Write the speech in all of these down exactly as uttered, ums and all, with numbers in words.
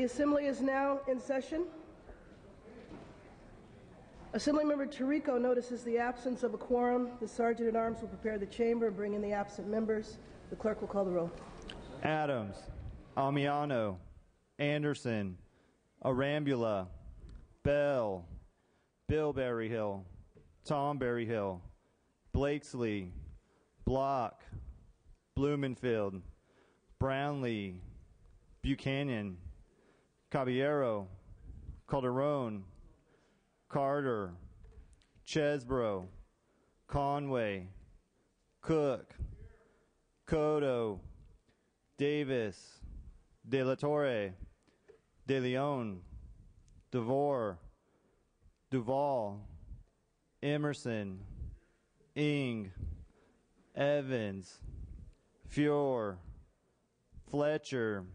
Assembly is now in session. Assemblymember Tirico notices the absence of a quorum. The Sergeant-at-Arms will prepare the chamber and bring in the absent members. The clerk will call the roll. Adams, Amiano, Anderson, Arambula, Bell, Bill Berryhill, Tom Berryhill, Blakesley, Block, Blumenfield, Brownlee, Buchanan, Caballero, Calderon, Carter, Chesbro, Conway, Cook, Cotto, Davis, De La Torre, De Leon, DeVore, Duval, Emerson, Ing, Evans, Fior, Fletcher,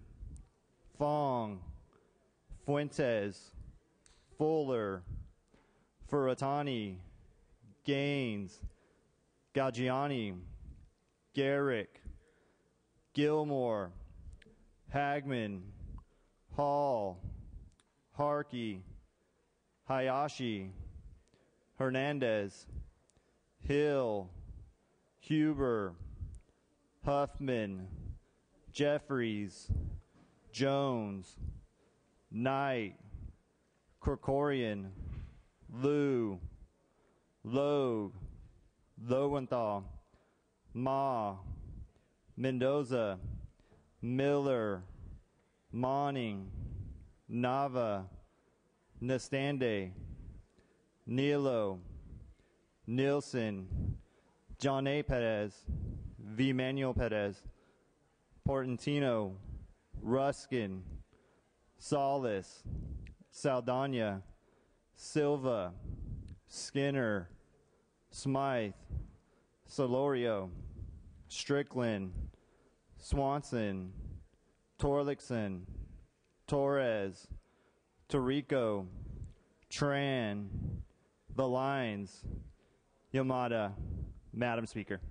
Fong, Fuentes, Fuller, Furutani, Gaines, Gaggiani, Garrick, Gilmore, Hagman, Hall, Harkey, Hayashi, Hernandez, Hill, Huber, Huffman, Jeffries, Jones, Knight, Krikorian, Liu, Logue, Lowenthal, Ma, Mendoza, Miller, Monning, Nava, Nestande, Nilo, Nielsen, John A. Perez, V. Manuel Perez, Portantino, Ruskin, Solis, Saldana, Silva, Skinner, Smythe, Solorio, Strickland, Swanson, Torlixon, Torres, Tirico, Tran, The Lines, Yamada. Madam Speaker.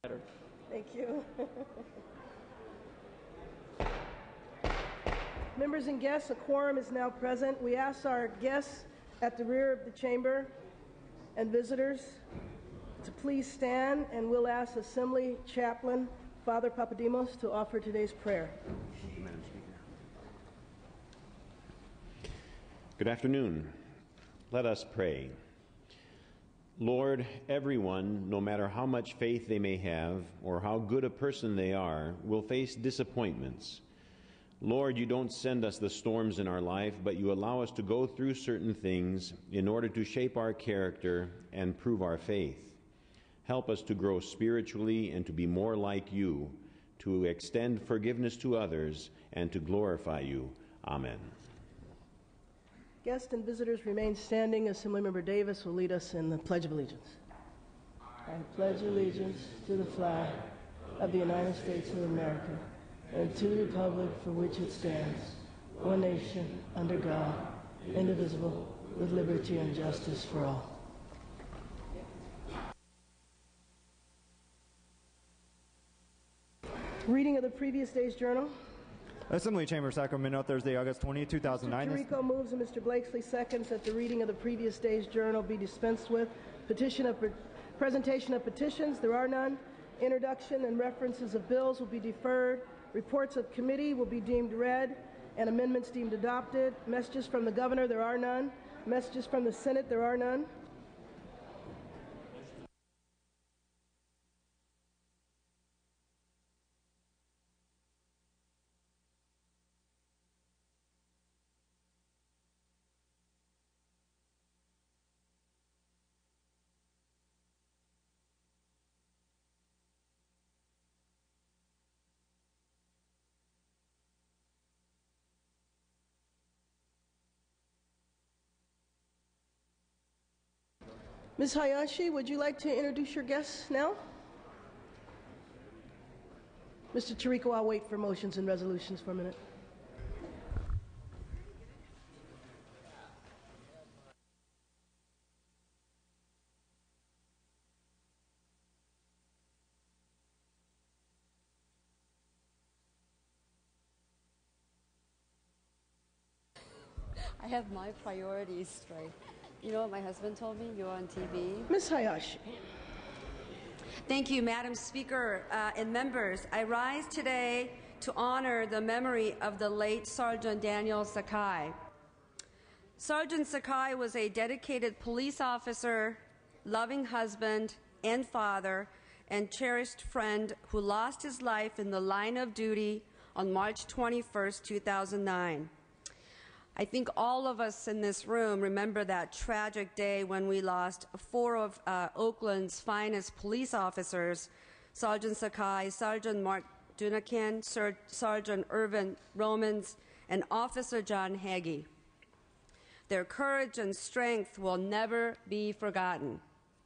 Thank you. Members and guests, a quorum is now present. We ask our guests at the rear of the chamber and visitors to please stand, and we'll ask Assembly Chaplain Father Papadimos to offer today's prayer. Good afternoon. Let us pray. Lord, everyone, no matter how much faith they may have or how good a person they are, will face disappointments. Lord, you don't send us the storms in our life, but you allow us to go through certain things in order to shape our character and prove our faith. Help us to grow spiritually and to be more like you, to extend forgiveness to others, and to glorify you. Amen. Guests and visitors remain standing. Assemblymember Davis will lead us in the Pledge of Allegiance. I pledge allegiance to the flag of the United States of America and to the republic for which it stands, one nation, under God, indivisible, with liberty and justice for all. Reading of the previous day's journal. Assembly Chamber, Sacramento, Thursday, August twentieth, two thousand nine. Mister Tirico moves and Mister Blakesley seconds that the reading of the previous day's journal be dispensed with. Petition of presentation of petitions, there are none. Introduction and references of bills will be deferred. Reports of committee will be deemed read and amendments deemed adopted. Messages from the governor, there are none. Messages from the Senate, there are none. Miz Hayashi, would you like to introduce your guests now? Mister Tirico, I'll wait for motions and resolutions for a minute. I have my priorities straight. You know what my husband told me? You're on T V. Miz Hayashi. Thank you, Madam Speaker uh, and members. I rise today to honor the memory of the late Sergeant Daniel Sakai. Sergeant Sakai was a dedicated police officer, loving husband and father, and cherished friend who lost his life in the line of duty on March twenty-first, two thousand nine. I think all of us in this room remember that tragic day when we lost four of uh, Oakland's finest police officers, Sergeant Sakai, Sergeant Mark Dunakin, Sir, Sergeant Irvin Romans, and Officer John Hagee. Their courage and strength will never be forgotten.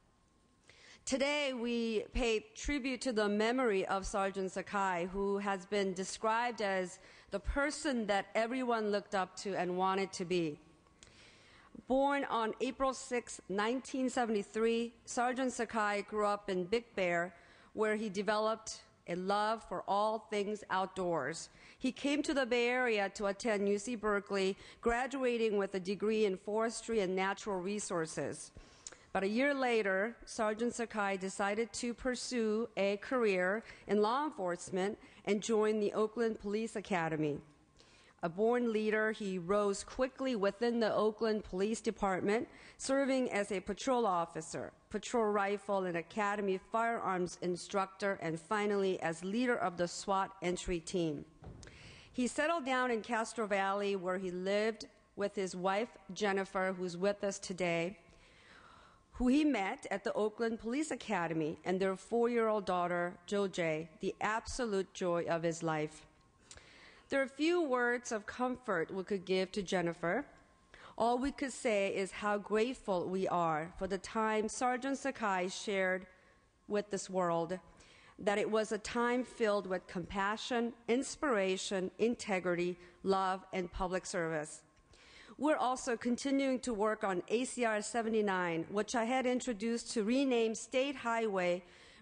Today, we pay tribute to the memory of Sergeant Sakai, who has been described as the person that everyone looked up to and wanted to be. Born on April sixth, nineteen seventy-three, Sergeant Sakai grew up in Big Bear, where he developed a love for all things outdoors. He came to the Bay Area to attend U C Berkeley, graduating with a degree in forestry and natural resources. But a year later, Sergeant Sakai decided to pursue a career in law enforcement and joined the Oakland Police Academy. A born leader, he rose quickly within the Oakland Police Department, serving as a patrol officer, patrol rifle and academy firearms instructor, and finally as leader of the SWAT entry team. He settled down in Castro Valley, where he lived with his wife, Jennifer, who's with us today, who he met at the Oakland Police Academy, and their four-year-old daughter, Jojay, the absolute joy of his life. There are few words of comfort we could give to Jennifer. All we could say is how grateful we are for the time Sergeant Sakai shared with this world, that it was a time filled with compassion, inspiration, integrity, love, and public service. We're also continuing to work on A C R seventy-nine, which I had introduced to rename State Highway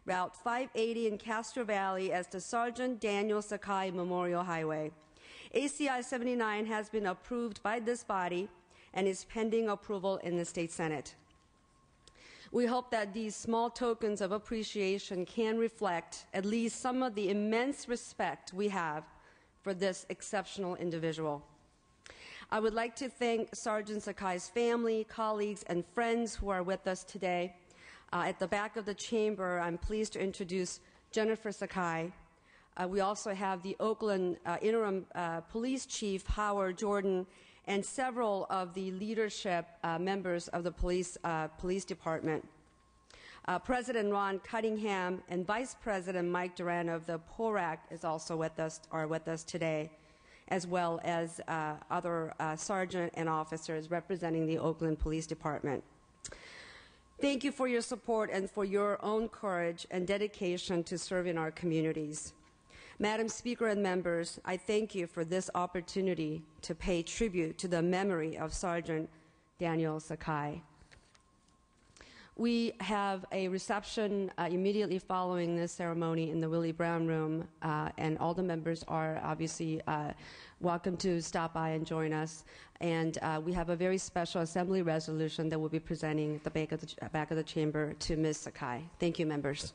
Route five eighty in Castro Valley as the Sergeant Daniel Sakai Memorial Highway. A C I seventy-nine has been approved by this body and is pending approval in the State Senate. We hope that these small tokens of appreciation can reflect at least some of the immense respect we have for this exceptional individual. I would like to thank Sergeant Sakai's family, colleagues, and friends who are with us today. Uh, at the back of the chamber, I'm pleased to introduce Jennifer Sakai. Uh, we also have the Oakland uh, Interim uh, Police Chief, Howard Jordan, and several of the leadership uh, members of the police, uh, police department. Uh, President Ron Cunningham and Vice President Mike Duran of the P O R A C is also with us, are with us today, as well as uh, other uh, sergeant and officers representing the Oakland Police Department. Thank you for your support and for your own courage and dedication to serving our communities. Madam Speaker and members, I thank you for this opportunity to pay tribute to the memory of Sergeant Daniel Sakai. We have a reception uh, immediately following this ceremony in the Willie Brown Room, uh, and all the members are obviously uh, welcome to stop by and join us. And uh, we have a very special assembly resolution that we'll be presenting at the back of the, back of the chamber to Miz Sakai. Thank you, members.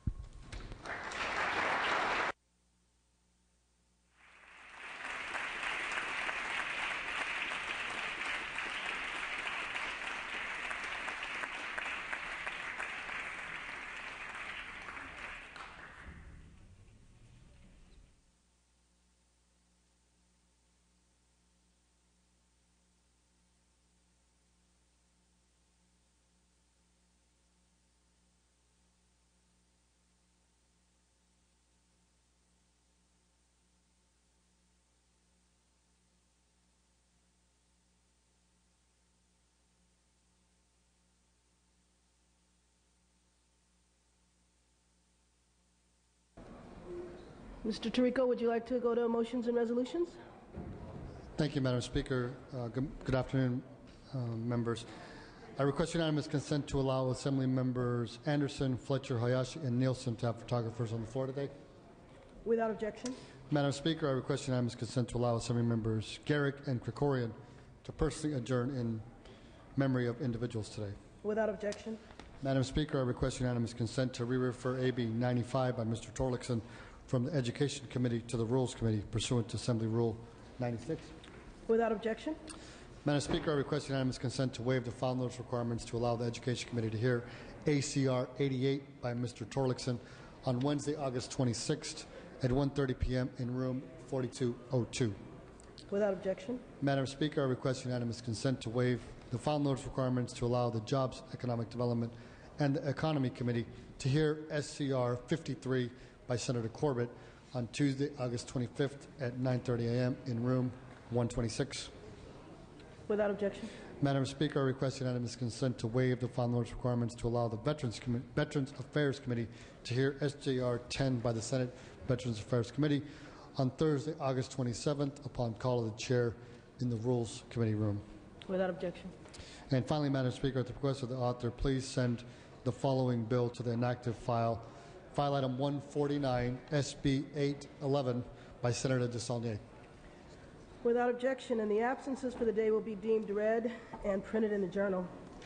Mister Tirico, would you like to go to motions and resolutions? Thank you, Madam Speaker. Uh, good, good afternoon, uh, members. I request unanimous consent to allow Assembly members Anderson, Fletcher, Hayashi, and Nielsen to have photographers on the floor today. Without objection. Madam Speaker, I request unanimous consent to allow Assembly members Garrick and Krikorian to personally adjourn in memory of individuals today. Without objection. Madam Speaker, I request unanimous consent to re-refer A B ninety-five by Mister Torlakson from the Education Committee to the Rules Committee pursuant to Assembly Rule ninety-six. Without objection. Madam Speaker, I request unanimous consent to waive the file notice requirements to allow the Education Committee to hear A C R eighty-eight by Mister Torlakson on Wednesday, August twenty-sixth at one thirty p m in room forty-two oh two. Without objection. Madam Speaker, I request unanimous consent to waive the file notice requirements to allow the Jobs, Economic Development, and the Economy Committee to hear S C R fifty-three by Senator Corbett on Tuesday, August twenty-fifth at nine thirty a m in room one twenty-six. Without objection. Madam Speaker, I request unanimous consent to waive the file notice requirements to allow the Veterans, Com Veterans Affairs Committee to hear S J R ten by the Senate Veterans Affairs Committee on Thursday, August twenty-seventh upon call of the chair in the Rules Committee room. Without objection. And finally, Madam Speaker, at the request of the author, please send the following bill to the inactive file. File item one forty-nine, S B eight eleven by Senator DeSaulnier. Without objection, and the absences for the day will be deemed read and printed in the journal.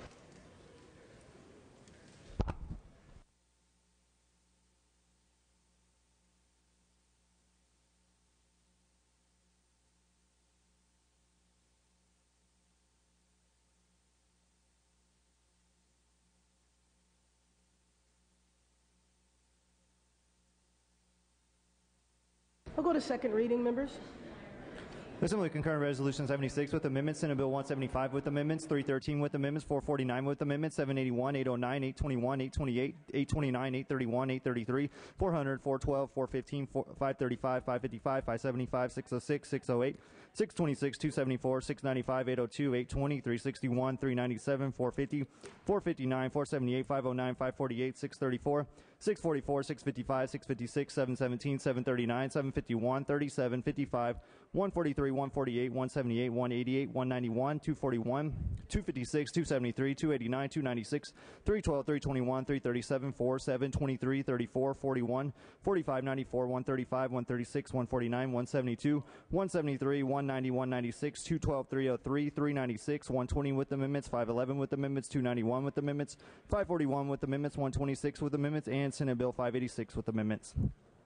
I'll go to second reading, members. The Assembly concur in Resolution seventy-six with amendments, Senate Bill one seventy-five with amendments, three thirteen with amendments, four forty-nine with amendments, seven eighty-one, eight oh nine, eight twenty-one, eight twenty-eight, eight twenty-nine, eight thirty-one, eight thirty-three, four hundred, four twelve, four fifteen, five thirty-five, five fifty-five, five seventy-five, six oh six, six oh eight, six twenty-six, two seventy-four, six ninety-five, eight oh two, eight twenty, three sixty-one, three ninety-seven, four fifty, four fifty-nine, four seventy-eight, five oh nine, five forty-eight, six thirty-four, six forty-four, six fifty-five, six fifty-six, seven seventeen, seven thirty-nine, seven fifty-one, thirty-seven, fifty-five, one forty-three, one forty-eight, one seventy-eight, one eighty-eight, one ninety-one, two forty-one, two fifty-six, two seventy-three, two eighty-nine, two ninety-six, three twelve, three twenty-one, three thirty-seven, four seven, twenty-three, thirty-four, forty-one, forty-five, ninety-four, one thirty-five, one thirty-six, one forty-nine, one seventy-two, one seventy-three, one ninety, one ninety-six, two twelve, three oh three, three ninety-six, one twenty with amendments, five eleven with amendments, two ninety-one with amendments, five forty-one with amendments, one twenty-six with amendments, and Senate Bill five eighty-six with amendments.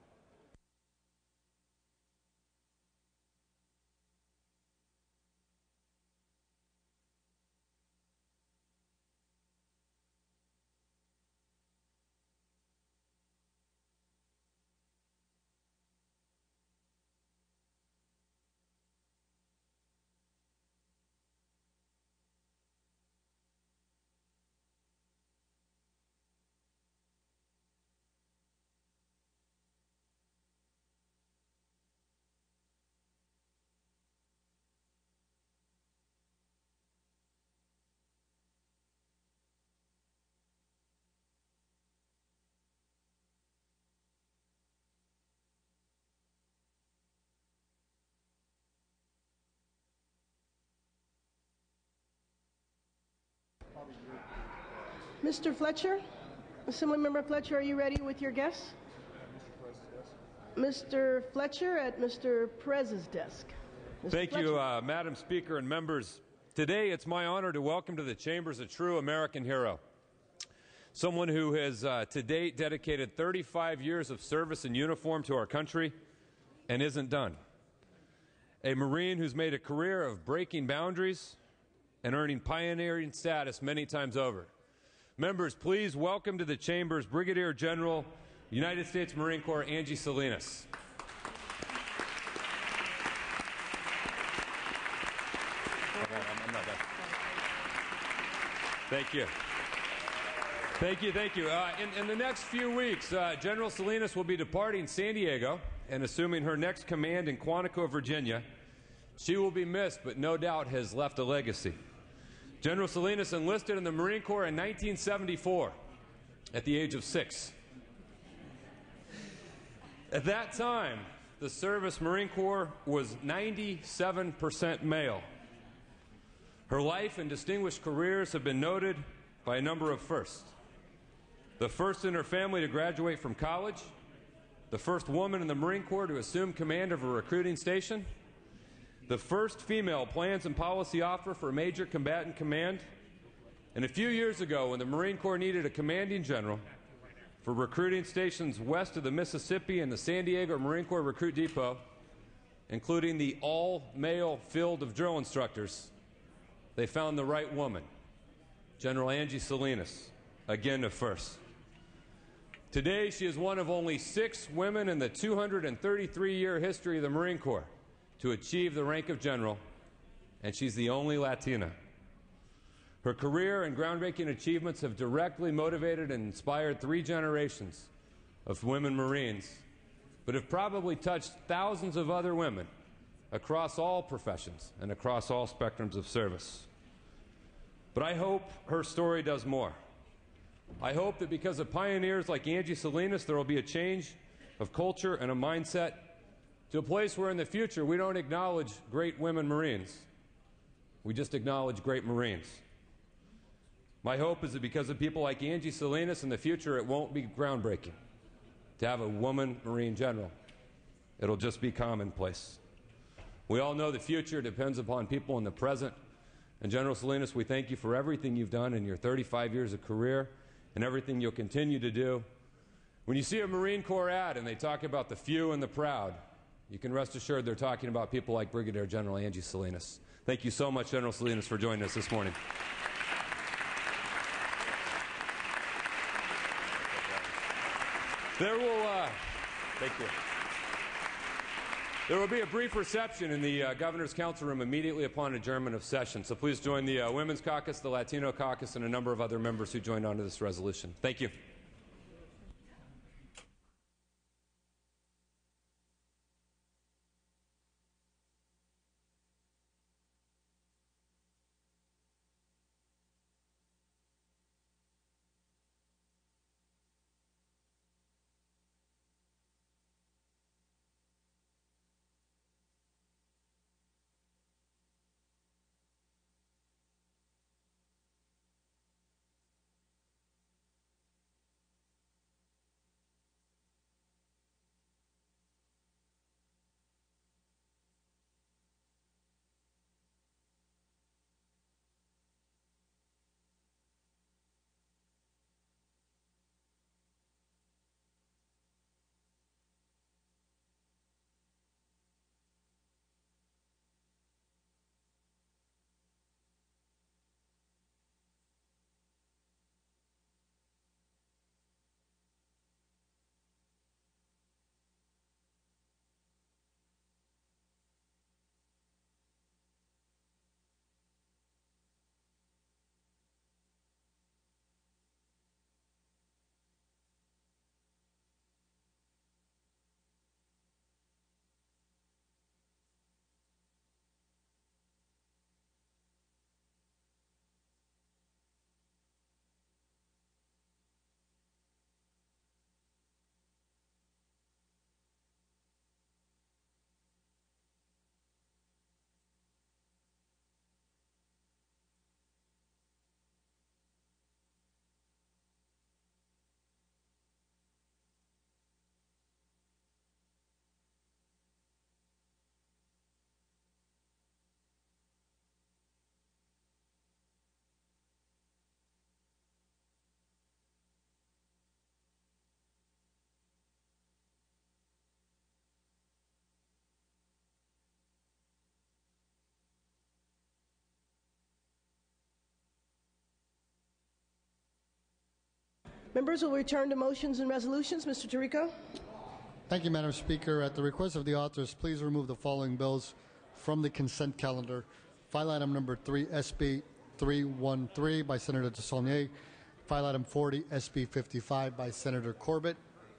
Mister Fletcher, Assemblymember Fletcher, are you ready with your guests? Mister Fletcher at Mister Perez's desk. Mister Thank Fletcher. you, uh, Madam Speaker and members. Today, it's my honor to welcome to the chambers a true American hero, someone who has uh, to date dedicated thirty-five years of service in uniform to our country and isn't done. A Marine who's made a career of breaking boundaries and earning pioneering status many times over. Members, please welcome to the chambers Brigadier General, United States Marine Corps, Angie Salinas. I'm not done. Thank you. Thank you, thank you. Uh, in, in the next few weeks, uh, General Salinas will be departing San Diego and assuming her next command in Quantico, Virginia. She will be missed, but no doubt has left a legacy. General Salinas enlisted in the Marine Corps in nineteen seventy-four at the age of six. At that time, the service Marine Corps was ninety-seven percent male. Her life and distinguished careers have been noted by a number of firsts. The first in her family to graduate from college, the first woman in the Marine Corps to assume command of a recruiting station, the first female plans and policy officer for a major combatant command, and a few years ago when the Marine Corps needed a commanding general for recruiting stations west of the Mississippi and the San Diego Marine Corps Recruit Depot, including the all-male field of drill instructors, they found the right woman, General Angie Salinas, again a first. Today, she is one of only six women in the two hundred thirty-three year history of the Marine Corps to achieve the rank of general, and she's the only Latina. Her career and groundbreaking achievements have directly motivated and inspired three generations of women Marines, but have probably touched thousands of other women across all professions and across all spectrums of service. But I hope her story does more. I hope that because of pioneers like Angie Salinas, there will be a change of culture and a mindset to a place where in the future we don't acknowledge great women Marines. We just acknowledge great Marines. My hope is that because of people like Angie Salinas in the future, it won't be groundbreaking to have a woman Marine general. It'll just be commonplace. We all know the future depends upon people in the present. And General Salinas, we thank you for everything you've done in your thirty-five years of career and everything you'll continue to do. When you see a Marine Corps ad and they talk about the few and the proud, you can rest assured they're talking about people like Brigadier General Angie Salinas. Thank you so much, General Salinas, for joining us this morning. There will, uh, thank you. There will be a brief reception in the uh, Governor's Council Room immediately upon adjournment of session. So please join the uh, Women's Caucus, the Latino Caucus, and a number of other members who joined onto this resolution. Thank you. Members will return to motions and resolutions. Mister Tirico. Thank you, Madam Speaker. At the request of the authors, please remove the following bills from the consent calendar. File item number three, S B three thirteen by Senator DeSaulnier. File item forty, S B fifty-five by Senator Corbett.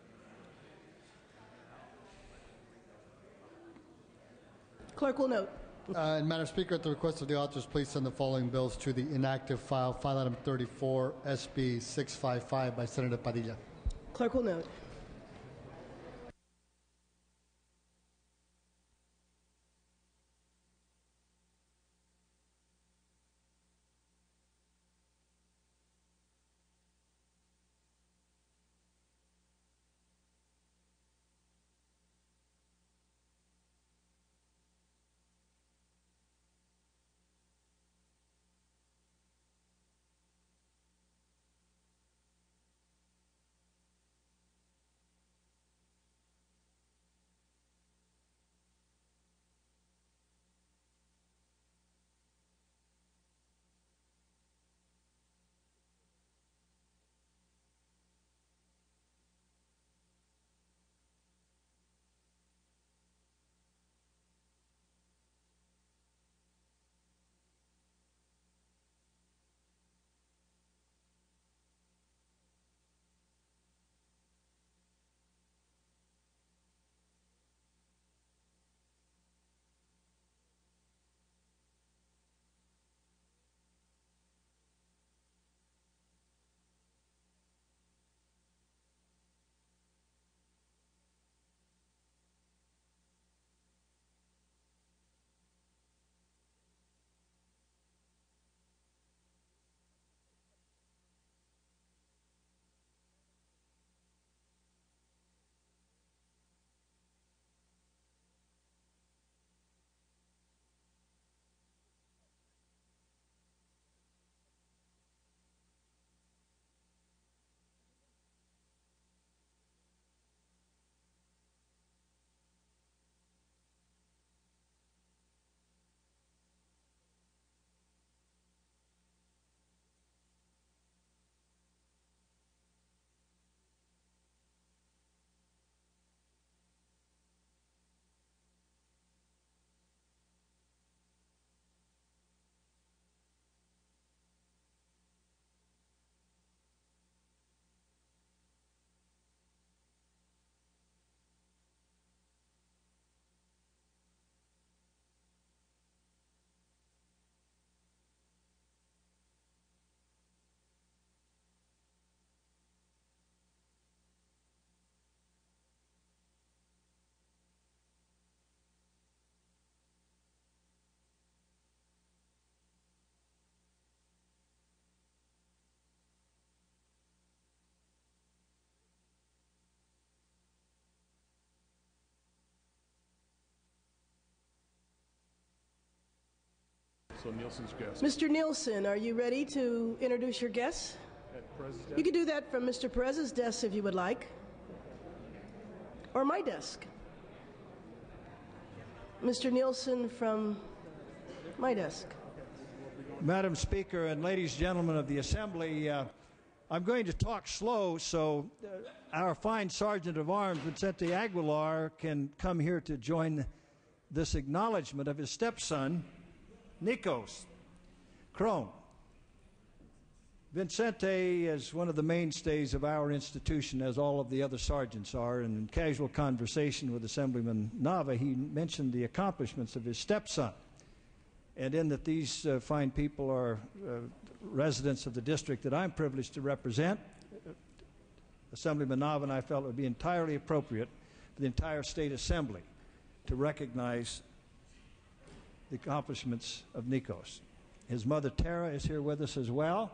Clerk will note. Uh, and Madam Speaker, at the request of the authors, please send the following bills to the inactive file. File item thirty-four, S B six fifty-five by Senator Padilla. Clerk will note. So Nielsen's guest. Mister Nielsen, are you ready to introduce your guests? At President. You can do that from Mister Perez's desk if you would like, or my desk. Mister Nielsen from my desk. Madam Speaker and ladies and gentlemen of the Assembly, uh, I'm going to talk slow so uh, our fine Sergeant of Arms, Vicente Aguilar, can come here to join this acknowledgement of his stepson, Nikos Crone. Vicente is one of the mainstays of our institution, as all of the other sergeants are, and in casual conversation with Assemblyman Nava, he mentioned the accomplishments of his stepson, and in that these uh, fine people are uh, residents of the district that I'm privileged to represent. Assemblyman Nava and I felt it would be entirely appropriate for the entire State Assembly to recognize the accomplishments of Nikos. His mother, Tara, is here with us as well.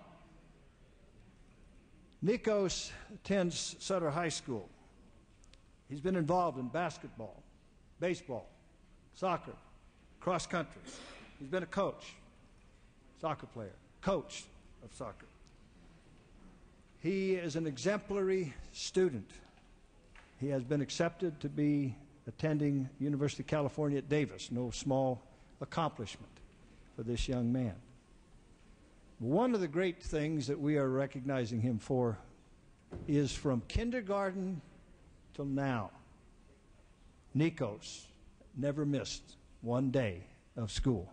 Nikos attends Sutter High School. He's been involved in basketball, baseball, soccer, cross country. He's been a coach, soccer player, coach of soccer. He is an exemplary student. He has been accepted to be attending University of California at Davis, no small accomplishment for this young man. One of the great things that we are recognizing him for is from kindergarten till now. Nikos never missed one day of school.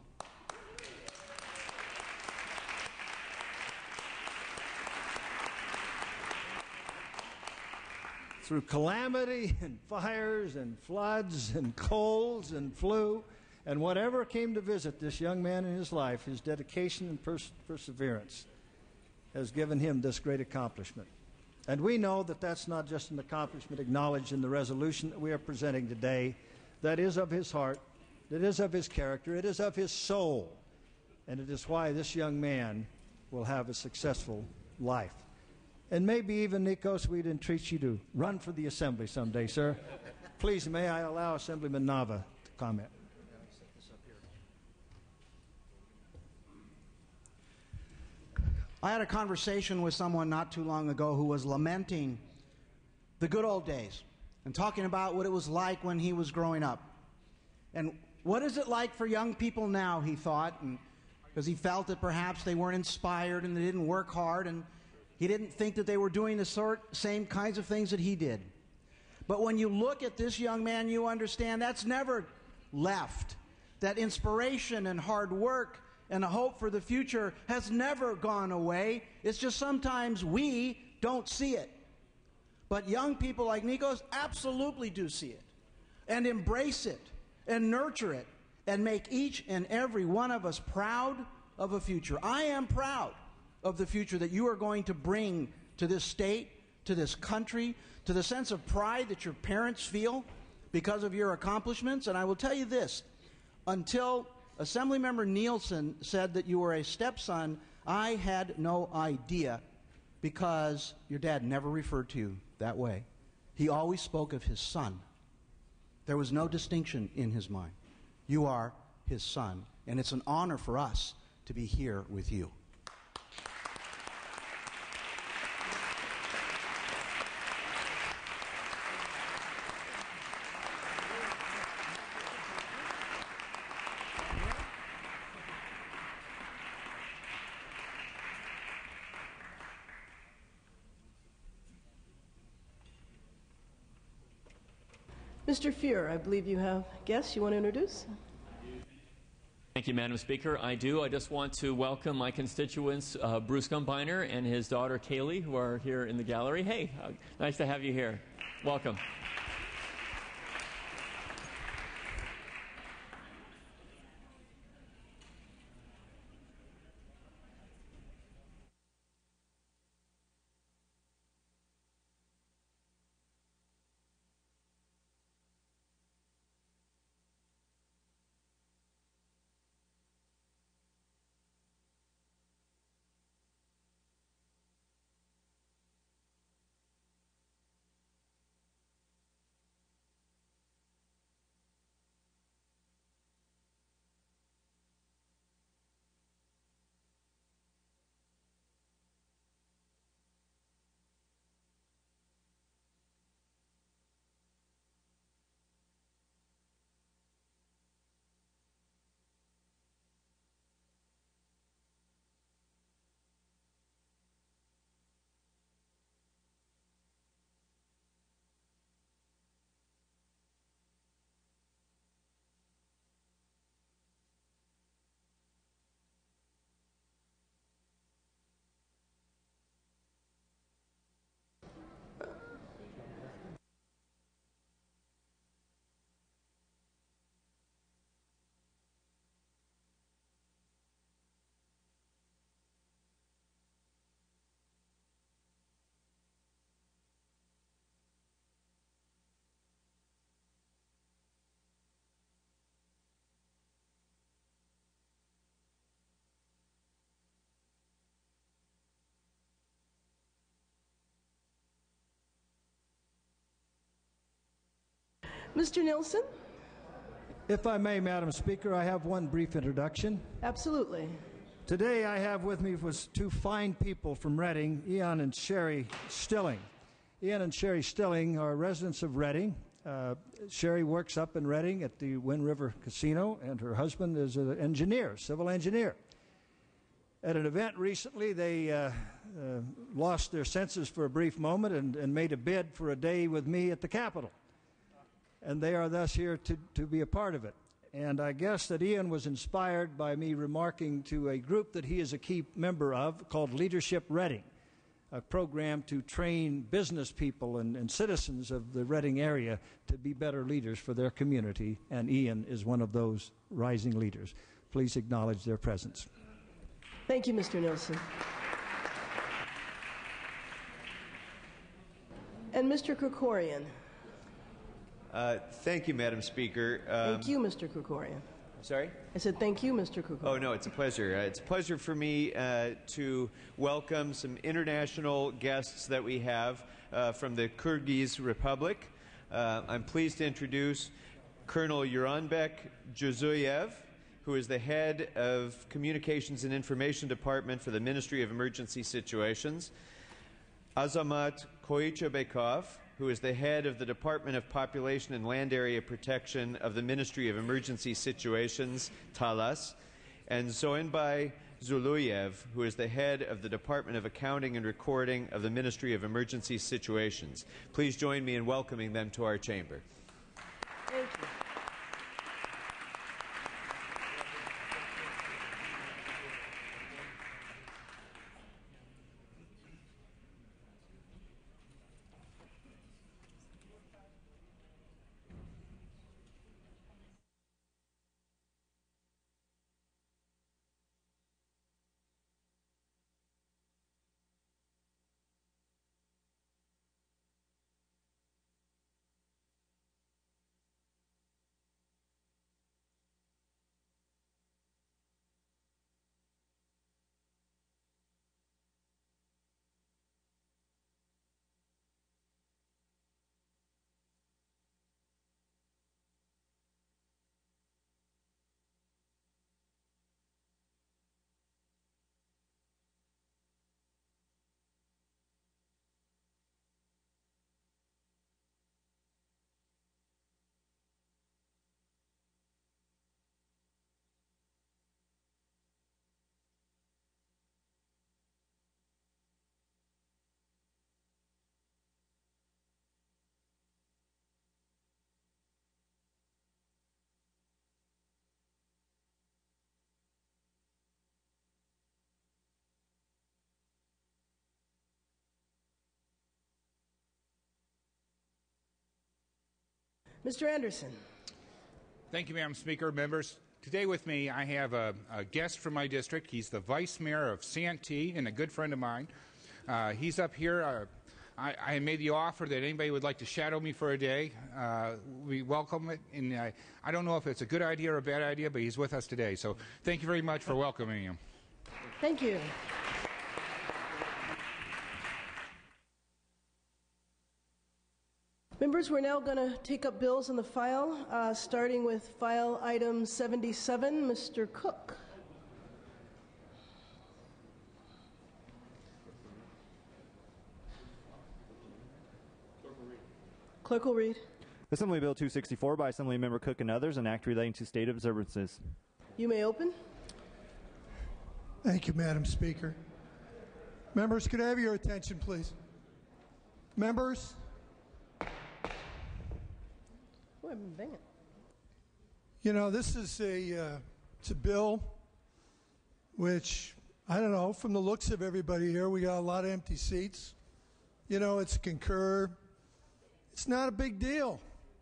Through calamity and fires and floods and colds and flu and whatever came to visit this young man in his life, his dedication and pers- perseverance has given him this great accomplishment. And we know that that's not just an accomplishment acknowledged in the resolution that we are presenting today. That is of his heart, it is of his character, it is of his soul, and it is why this young man will have a successful life. And maybe even, Nikos, we'd entreat you to run for the assembly someday, sir. Please, may I allow Assemblyman Nava to comment. I had a conversation with someone not too long ago who was lamenting the good old days and talking about what it was like when he was growing up. And what is it like for young people now, he thought, and because he felt that perhaps they weren't inspired and they didn't work hard, and he didn't think that they were doing the sort, same kinds of things that he did. But when you look at this young man, you understand that's never left. That inspiration and hard work and a hope for the future has never gone away. It's just sometimes we don't see it. But young people like Nikos absolutely do see it and embrace it and nurture it and make each and every one of us proud of a future. I am proud of the future that you are going to bring to this state, to this country, to the sense of pride that your parents feel because of your accomplishments. And I will tell you this, until Assemblymember Nielsen said that you were a stepson, I had no idea, because your dad never referred to you that way. He always spoke of his son. There was no distinction in his mind. You are his son, and it's an honor for us to be here with you. Mister Fuhr, I believe you have guests you want to introduce. Thank you, Madam Speaker. I do. I just want to welcome my constituents, uh, Bruce Gumbiner and his daughter Kaylee, who are here in the gallery. Hey, uh, nice to have you here. Welcome. Mister Nielsen? If I may, Madam Speaker, I have one brief introduction. Absolutely. Today I have with me was two fine people from Reading, Ian and Sherry Stilling. Ian and Sherry Stilling are residents of Reading. Uh, Sherry works up in Reading at the Wind River Casino, and her husband is an engineer, civil engineer. At an event recently, they uh, uh, lost their senses for a brief moment and, and made a bid for a day with me at the Capitol. And they are thus here to, to be a part of it. And I guess that Ian was inspired by me remarking to a group that he is a key member of called Leadership Reading, a program to train business people and, and citizens of the Reading area to be better leaders for their community, and Ian is one of those rising leaders. Please acknowledge their presence. Thank you, Mister Nielsen. And Mister Krikorian. Uh, thank you, Madam Speaker. Um, Thank you, Mister Krikorian. Sorry? I said thank you, Mister Krikorian. Oh, no, it's a pleasure. Uh, it's a pleasure for me uh, to welcome some international guests that we have uh, from the Kyrgyz Republic. Uh, I'm pleased to introduce Colonel Yuranbek Jozuyev, who is the head of Communications and Information Department for the Ministry of Emergency Situations, Azamat Koichabekov, who is the head of the Department of Population and Land Area Protection of the Ministry of Emergency Situations, Talas, and Zoenbai Zuluyev, who is the head of the Department of Accounting and Recording of the Ministry of Emergency Situations. Please join me in welcoming them to our chamber. Thank you. Mister Anderson. Thank you, Madam Speaker. Members, today with me I have a, a guest from my district. He's the Vice Mayor of Santee and a good friend of mine. Uh, he's up here. Uh, I, I made the offer that anybody would like to shadow me for a day. Uh, we welcome it, and I, I don't know if it's a good idea or a bad idea, but he's with us today. So thank you very much for welcoming him. Thank you. Members, we're now going to take up bills in the file, uh, starting with file item seventy-seven. Mister Cook. Clerk will read. Assembly Bill two sixty-four by Assemblymember Cook and others, an act relating to state observances. You may open. Thank you, Madam Speaker. Members, could I have your attention, please? Members. Oh, I've been banging. You know, this is a, uh, it's a bill which, I don't know, from the looks of everybody here, we got a lot of empty seats. You know, it's concur. It's not a big deal.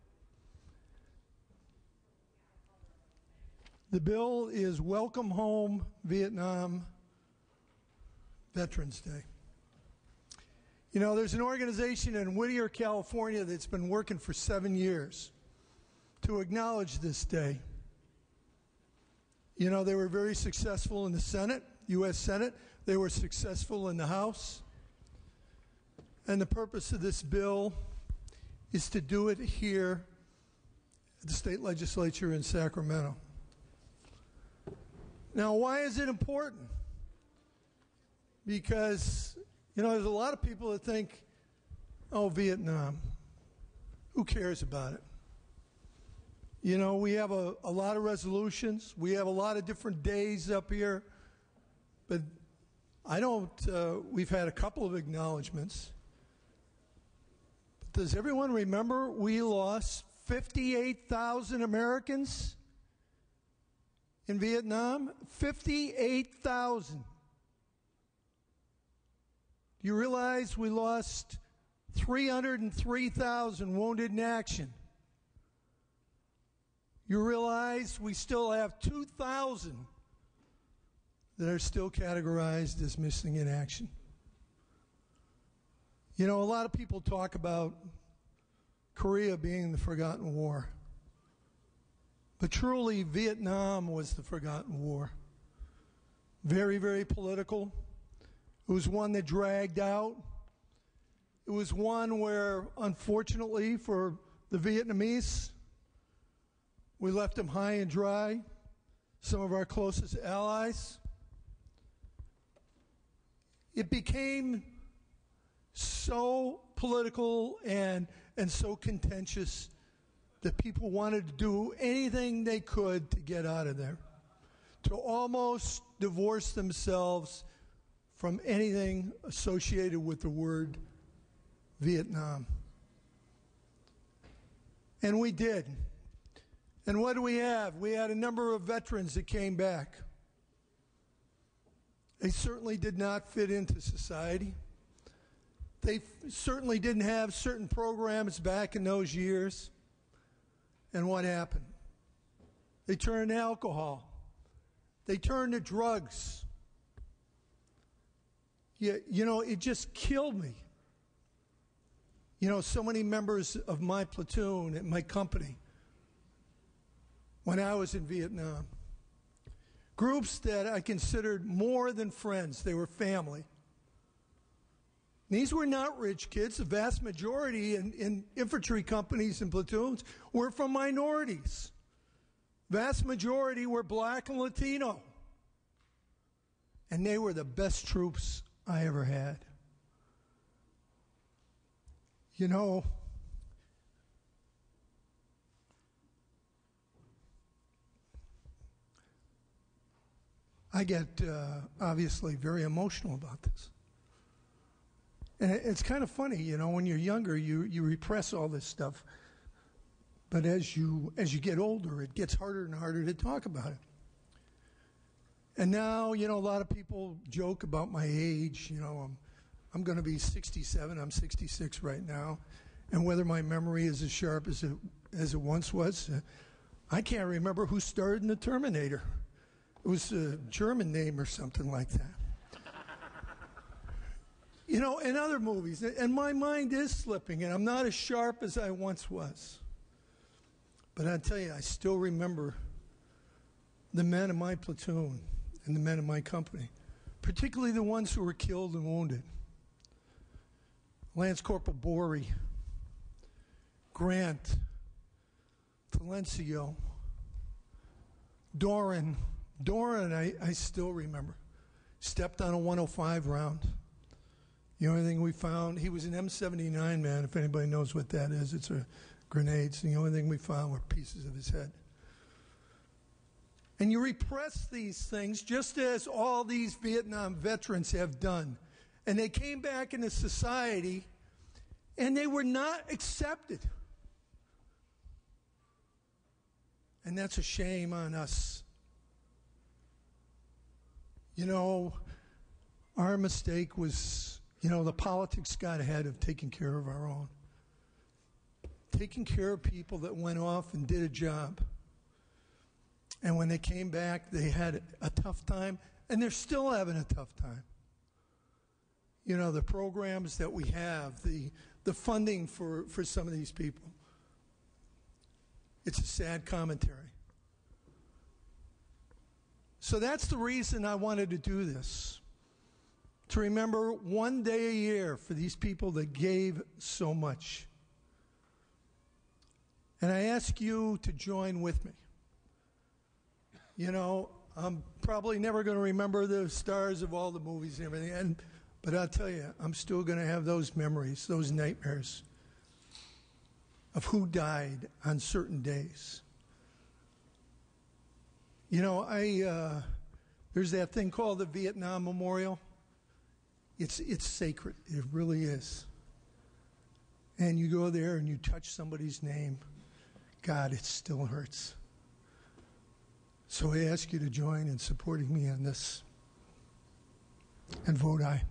The bill is Welcome Home Vietnam Veterans Day. You know, there's an organization in Whittier, California that's been working for seven years to acknowledge this day. You know, they were very successful in the Senate, U S Senate. They were successful in the House. And the purpose of this bill is to do it here at the state legislature in Sacramento. Now, why is it important? Because, you know, there's a lot of people that think, oh, Vietnam, who cares about it? You know, we have a, a lot of resolutions. We have a lot of different days up here. but I don't, uh, we've had a couple of acknowledgments. But does everyone remember we lost fifty-eight thousand Americans in Vietnam? fifty-eight thousand. Do you realize we lost three hundred three thousand wounded in action? You realize we still have two thousand that are still categorized as missing in action. You know, a lot of people talk about Korea being the forgotten war. But truly, Vietnam was the forgotten war. Very, very political. It was one that dragged out. It was one where, unfortunately, for the Vietnamese, we left them high and dry, some of our closest allies. It became so political and, and so contentious that people wanted to do anything they could to get out of there, to almost divorce themselves from anything associated with the word Vietnam. And we did. And what do we have? We had a number of veterans that came back. They certainly did not fit into society. They f- certainly didn't have certain programs back in those years. And what happened? They turned to alcohol. They turned to drugs. You, you know, it just killed me. You know, so many members of my platoon at my company, when I was in Vietnam, groups that I considered more than friends, they were family. These were not rich kids. The vast majority in, in infantry companies and platoons were from minorities. Vast majority were black and Latino. And they were the best troops I ever had. You know, I get uh, obviously very emotional about this. And it's kind of funny, you know, when you're younger, you, you repress all this stuff. But as you as you get older, it gets harder and harder to talk about it. And now, you know, a lot of people joke about my age. You know, I'm, I'm going to be sixty-seven. I'm sixty-six right now. And whether my memory is as sharp as it, as it once was, uh, I can't remember who starred in The Terminator. It was a German name or something like that. You know, in other movies, and my mind is slipping, and I'm not as sharp as I once was. But I tell you, I still remember the men in my platoon and the men in my company, particularly the ones who were killed and wounded. Lance Corporal Bory, Grant, Valencio, Doran. Doran, I, I still remember, stepped on a one oh five round. The only thing we found, he was an M seventy-nine man, if anybody knows what that is. It's a grenades. And the only thing we found were pieces of his head. And you repress these things just as all these Vietnam veterans have done. And they came back into society and they were not accepted. And that's a shame on us. You know, our mistake was, you know, the politics got ahead of taking care of our own. Taking care of people that went off and did a job. And when they came back, they had a tough time, and they're still having a tough time. You know, the programs that we have, the, the funding for, for some of these people, it's a sad commentary. So that's the reason I wanted to do this. To remember one day a year for these people that gave so much. And I ask you to join with me. You know, I'm probably never going to remember the stars of all the movies and everything, and, but I'll tell you, I'm still going to have those memories, those nightmares of who died on certain days. You know, I uh, There's that thing called the Vietnam Memorial. It's, it's sacred. It really is. And you go there and you touch somebody's name. God, it still hurts. So I ask you to join in supporting me on this and vote aye.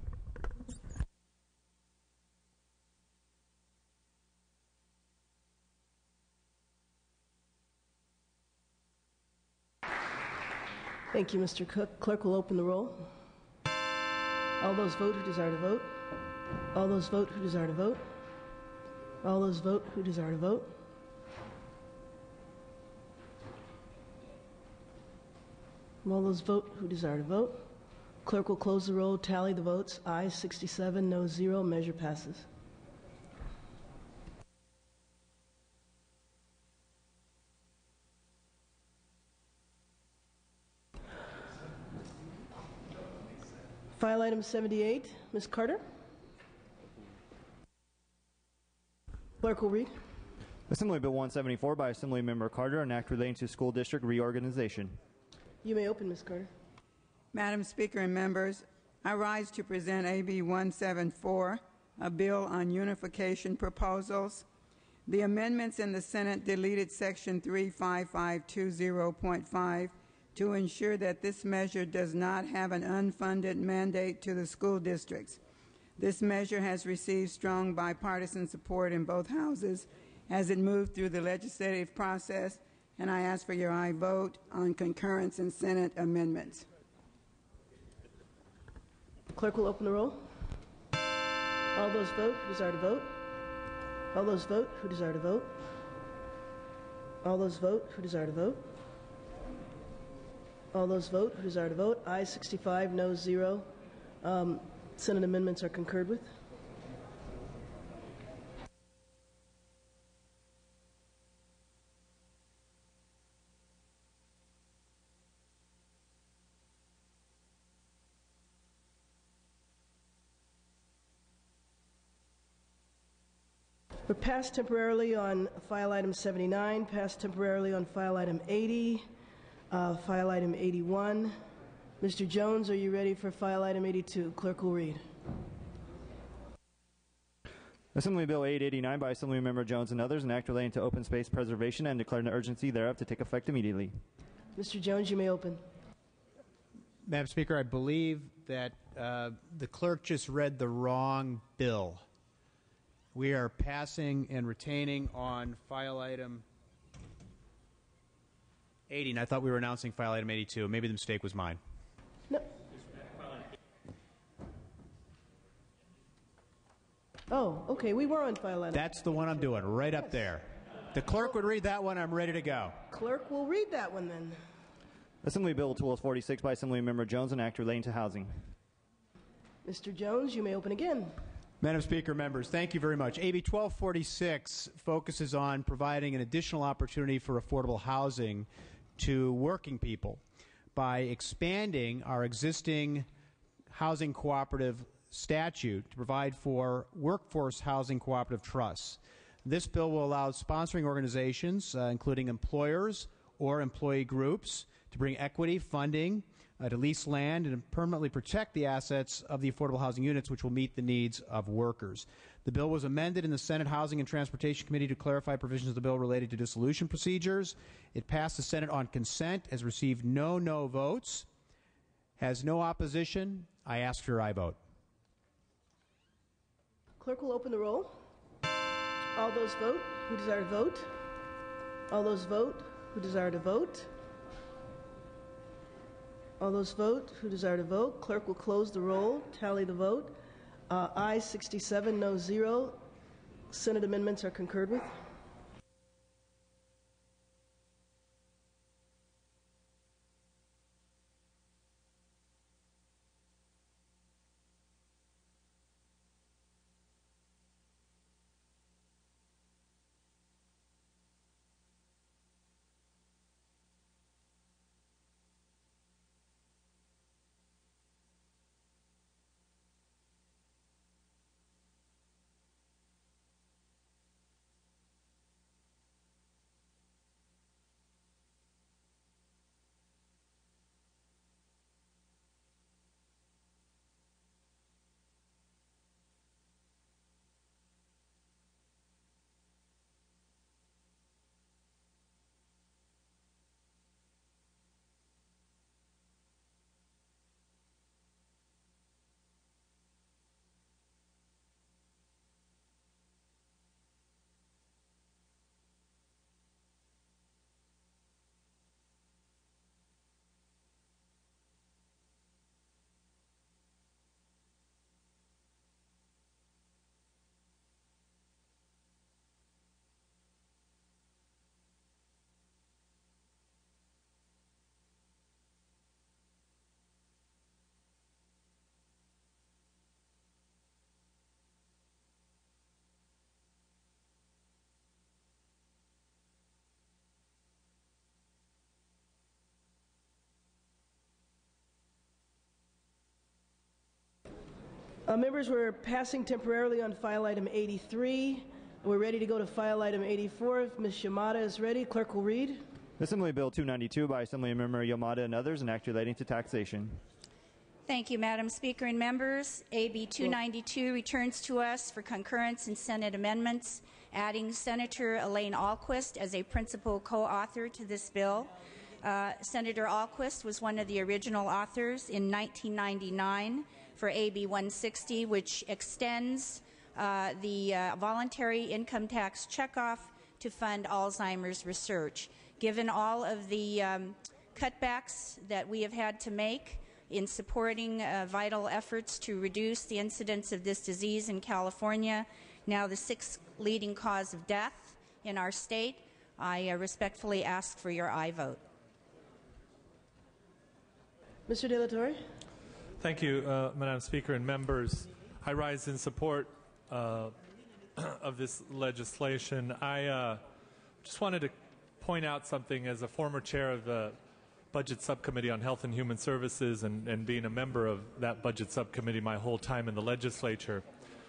Thank you, Mister Cook. Clerk will open the roll. All those vote who desire to vote. All those vote who desire to vote. All those vote who desire to vote. All those vote who desire to vote. Clerk will close the roll, tally the votes. Ayes sixty-seven, no zero. Measure passes. File item seventy-eight, Miz Carter. Clerk will read. Assembly Bill one seventy-four by Assemblymember Carter, an act relating to school district reorganization. You may open, Miz Carter. Madam Speaker and members, I rise to present A B one seventy-four, a bill on unification proposals. The amendments in the Senate deleted Section three five five two zero point five to ensure that this measure does not have an unfunded mandate to the school districts. This measure has received strong bipartisan support in both houses as it moved through the legislative process, and I ask for your aye vote on concurrence in Senate amendments. Clerk will open the roll. All those vote who desire to vote. All those vote who desire to vote. All those vote who desire to vote. All those vote who desire to vote. Ayes sixty-five, no zero. Um, Senate amendments are concurred with. We're passed temporarily on file item seventy-nine, passed temporarily on file item eighty, uh, file item eighty-one. Mister Jones, are you ready for file item eighty-two? Clerk will read. Assembly Bill eight eighty-nine by Assemblymember Jones and others, an act relating to open space preservation and declaring an urgency thereof to take effect immediately. Mister Jones, you may open. Madam Speaker, I believe that uh, the clerk just read the wrong bill. We are passing and retaining on file item eighty, and I thought we were announcing file item eighty-two. Maybe the mistake was mine. No. Oh, okay. We were on file item. That's the one I'm doing, right up there. The clerk would read that one. I'm ready to go. Clerk will read that one then. Assembly Bill twelve forty-six by Assemblymember Jones, an act relating to housing. Mister Jones, you may open again. Madam Speaker, members, thank you very much. A B twelve forty-six focuses on providing an additional opportunity for affordable housing to working people by expanding our existing housing cooperative statute to provide for workforce housing cooperative trusts. This bill will allow sponsoring organizations, uh, including employers or employee groups, to bring equity funding Uh, to lease land and permanently protect the assets of the affordable housing units, which will meet the needs of workers. The bill was amended in the Senate Housing and Transportation Committee to clarify provisions of the bill related to dissolution procedures. It passed the Senate on consent, has received no no votes, has no opposition. I ask for your aye vote. Clerk will open the roll. All those vote who desire to vote. All those vote who desire to vote. All those vote who desire to vote. Clerk will close the roll, tally the vote. Uh, ayes sixty-seven, no zero. Senate amendments are concurred with. Uh, members, we're passing temporarily on file item eighty-three. We're ready to go to file item eighty-four. If Miz Yamada is ready, clerk will read. Assembly Bill two ninety-two by Assemblymember Yamada and others, an act relating to taxation. Thank you, Madam Speaker and members. A B two ninety-two returns to us for concurrence in Senate amendments, adding Senator Elaine Alquist as a principal co-author to this bill. Uh, Senator Alquist was one of the original authors in nineteen ninety-nine for A B one sixty, which extends uh, the uh, voluntary income tax checkoff to fund Alzheimer's research. Given all of the um, cutbacks that we have had to make in supporting uh, vital efforts to reduce the incidence of this disease in California, now the sixth leading cause of death in our state, I uh, respectfully ask for your aye vote. Mister De La Torre. Thank you, uh, Madam Speaker and members. I rise in support uh, of this legislation. I uh, just wanted to point out something as a former chair of the Budget Subcommittee on Health and Human Services and, and being a member of that Budget Subcommittee my whole time in the legislature.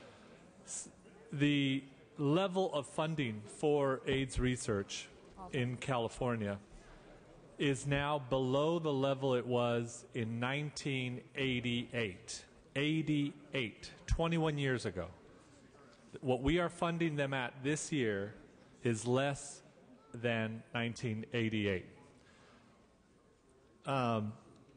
The level of funding for AIDS research in California is now below the level it was in nineteen eighty-eight. eighty-eight, twenty-one years ago. What we are funding them at this year is less than nineteen eighty-eight. Um,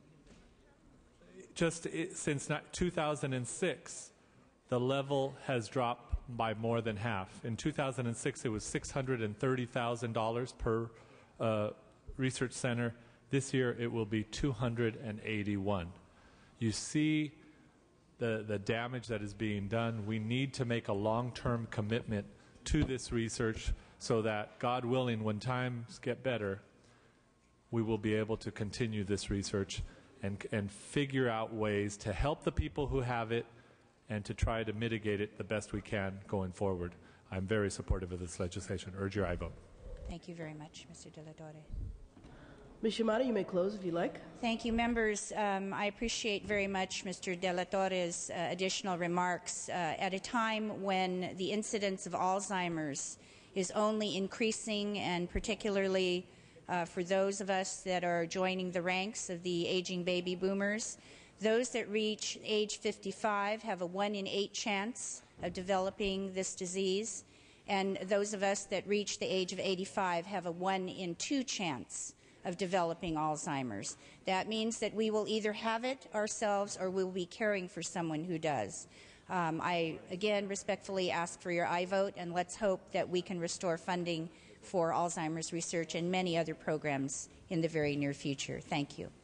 just it, since two thousand six, the level has dropped by more than half. In two thousand six, it was six hundred thirty thousand dollars per uh, research center. This year, it will be two hundred eighty-one. You see the, the damage that is being done. We need to make a long-term commitment to this research so that, God willing, when times get better, we will be able to continue this research and, and figure out ways to help the people who have it and to try to mitigate it the best we can going forward. I'm very supportive of this legislation. Urge your aye vote. Thank you very much, Mister De La Torre. Miz Yamada, you may close if you like. Thank you, members. Um, I appreciate very much Mister De La Torre's uh, additional remarks. Uh, at a time when the incidence of Alzheimer's is only increasing, and particularly uh, for those of us that are joining the ranks of the aging baby boomers, those that reach age fifty-five have a one in eight chance of developing this disease, and those of us that reach the age of eighty-five have a one in two chance of developing Alzheimer's. That means that we will either have it ourselves or we will be caring for someone who does. Um, I, again, respectfully ask for your aye vote, and let's hope that we can restore funding for Alzheimer's research and many other programs in the very near future. Thank you.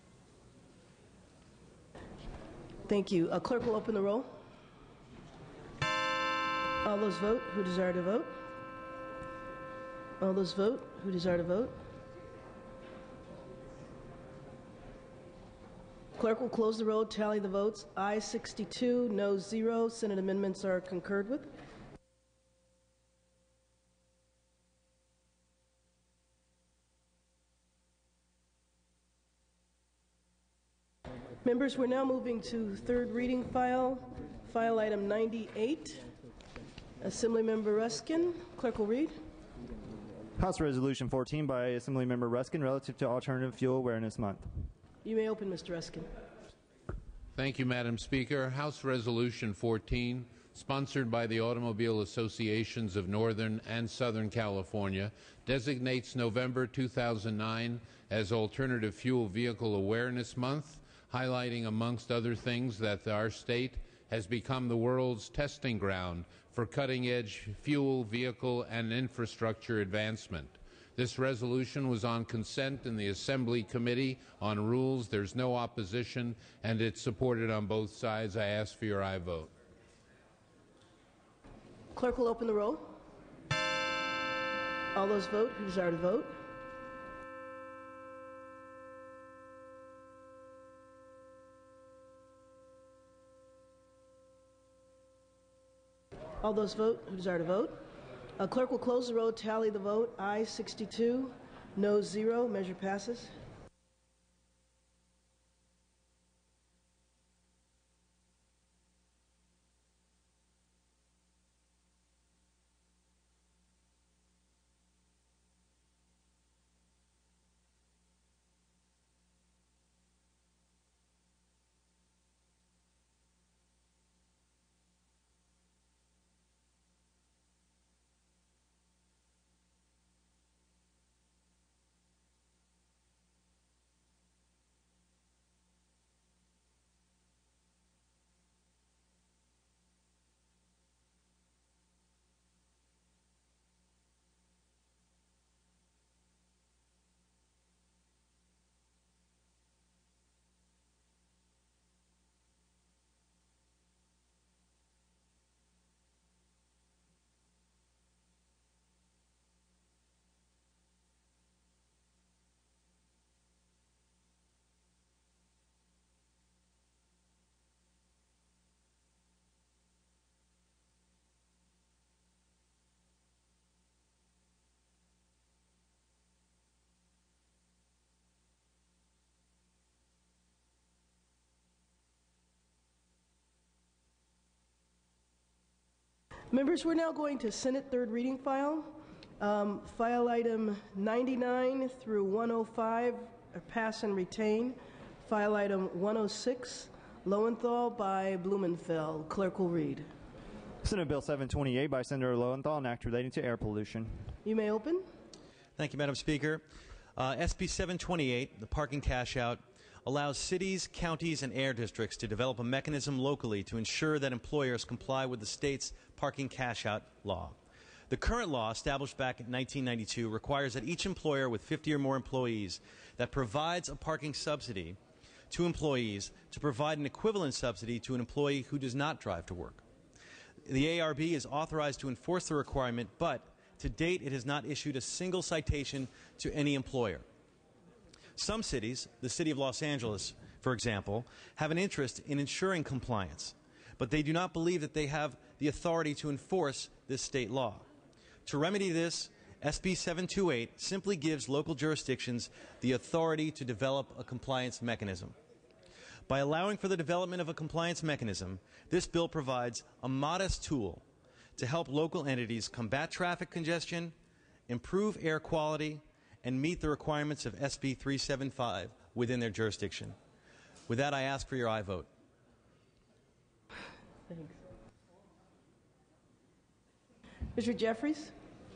Thank you. Uh, clerk will open the roll. All those vote who desire to vote. All those vote who desire to vote. Clerk will close the roll, tally the votes. Aye sixty-two, no zero. Senate amendments are concurred with. Members, we're now moving to third reading file, file item ninety-eight. Assemblymember Ruskin. Clerk will read. House Resolution fourteen by Assemblymember Ruskin relative to Alternative Fuel Awareness Month. You may open, Mister Ruskin. Thank you, Madam Speaker. House Resolution fourteen, sponsored by the Automobile Associations of Northern and Southern California, designates November two thousand nine as Alternative Fuel Vehicle Awareness Month, highlighting, amongst other things, that our state has become the world's testing ground for cutting-edge fuel, vehicle, and infrastructure advancement. This resolution was on consent in the Assembly Committee on Rules. There's no opposition, and it's supported on both sides. I ask for your aye vote. Clerk will open the roll. All those vote who desire to vote. All those vote who desire to vote. Uh, clerk will close the roll, tally the vote. Aye sixty-two, no zero. Measure passes. Members, we're now going to Senate third reading file. Um, file item ninety-nine through one oh five are pass and retain. File item one oh six, Lowenthal by Blumenfeld. Clerk will read. Senate Bill seven twenty-eight by Senator Lowenthal, an act relating to air pollution. You may open. Thank you, Madam Speaker. Uh, S B seven twenty-eight, the parking cash out, allows cities, counties, and air districts to develop a mechanism locally to ensure that employers comply with the state's parking cash out law. The current law, established back in nineteen ninety-two, requires that each employer with fifty or more employees that provides a parking subsidy to employees to provide an equivalent subsidy to an employee who does not drive to work. The A R B is authorized to enforce the requirement, but to date it has not issued a single citation to any employer. Some cities, the city of Los Angeles, for example, have an interest in ensuring compliance, but they do not believe that they have the authority to enforce this state law. To remedy this, S B seven twenty-eight simply gives local jurisdictions the authority to develop a compliance mechanism. By allowing for the development of a compliance mechanism, this bill provides a modest tool to help local entities combat traffic congestion, improve air quality, and meet the requirements of S B three seventy-five within their jurisdiction. With that, I ask for your aye vote. Thanks. Mister Jeffries?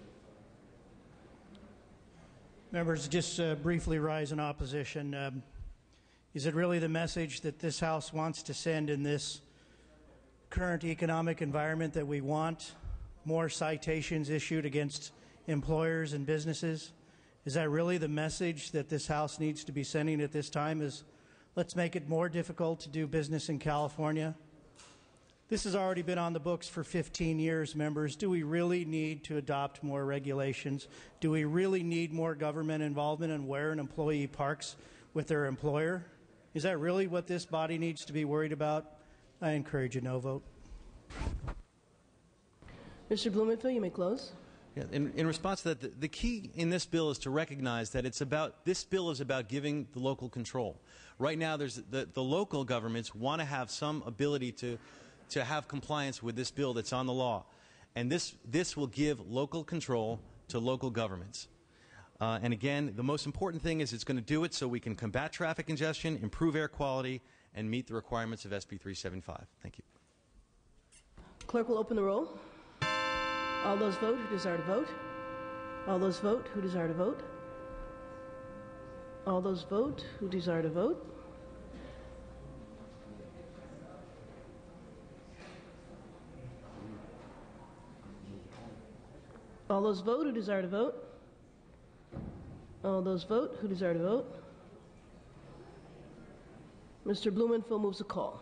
Members, just uh, briefly rise in opposition. Um, is it really the message that this House wants to send in this current economic environment that we want more citations issued against employers and businesses? Is that really the message that this House needs to be sending at this time, is let's make it more difficult to do business in California? This has already been on the books for fifteen years, members. Do we really need to adopt more regulations? Do we really need more government involvement in where an employee parks with their employer? Is that really what this body needs to be worried about? I encourage a no vote. Mister Blumenthal, you may close. Yeah, in, in response to that, the, the key in this bill is to recognize that it's about, this bill is about giving the local control. Right now, there's the, the local governments want to have some ability to, to have compliance with this bill that's on the law. And this, this will give local control to local governments. Uh, and again, the most important thing is it's going to do it so we can combat traffic congestion, improve air quality, and meet the requirements of S B three seventy-five. Thank you. Clerk will open the roll. All those vote who desire to vote. All those vote who desire to vote. All those vote who desire to vote. All those vote who desire to vote. All those vote who desire to vote. Mister Blumenfeld moves a call.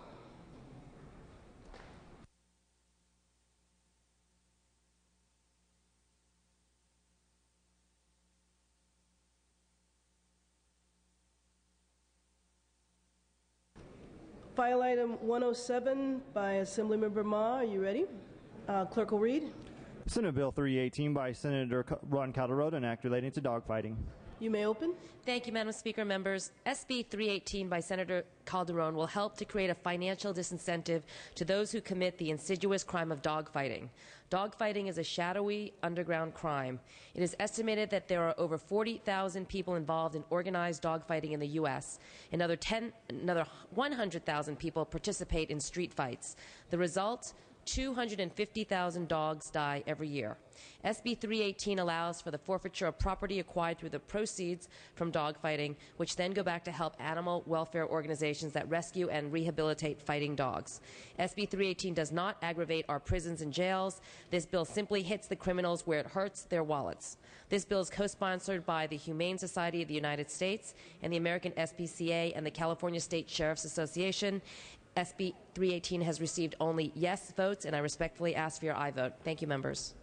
File item one oh seven by Assemblymember Ma. Are you ready? Uh, clerk will read. Senate Bill three eighteen by Senator Ron Calderon, an act relating to dogfighting. You may open. Thank you, Madam Speaker. Members, S B three eighteen by Senator Calderon will help to create a financial disincentive to those who commit the insidious crime of dogfighting. Dogfighting is a shadowy underground crime. It is estimated that there are over forty thousand people involved in organized dogfighting in the U S Another, ten, another one hundred thousand people participate in street fights. The result? two hundred fifty thousand dogs die every year. S B three eighteen allows for the forfeiture of property acquired through the proceeds from dogfighting, which then go back to help animal welfare organizations that rescue and rehabilitate fighting dogs. S B three eighteen does not aggravate our prisons and jails. This bill simply hits the criminals where it hurts their wallets. This bill is co-sponsored by the Humane Society of the United States and the American S P C A and the California State Sheriff's Association. S B three eighteen has received only yes votes, and I respectfully ask for your aye vote. Thank you, members.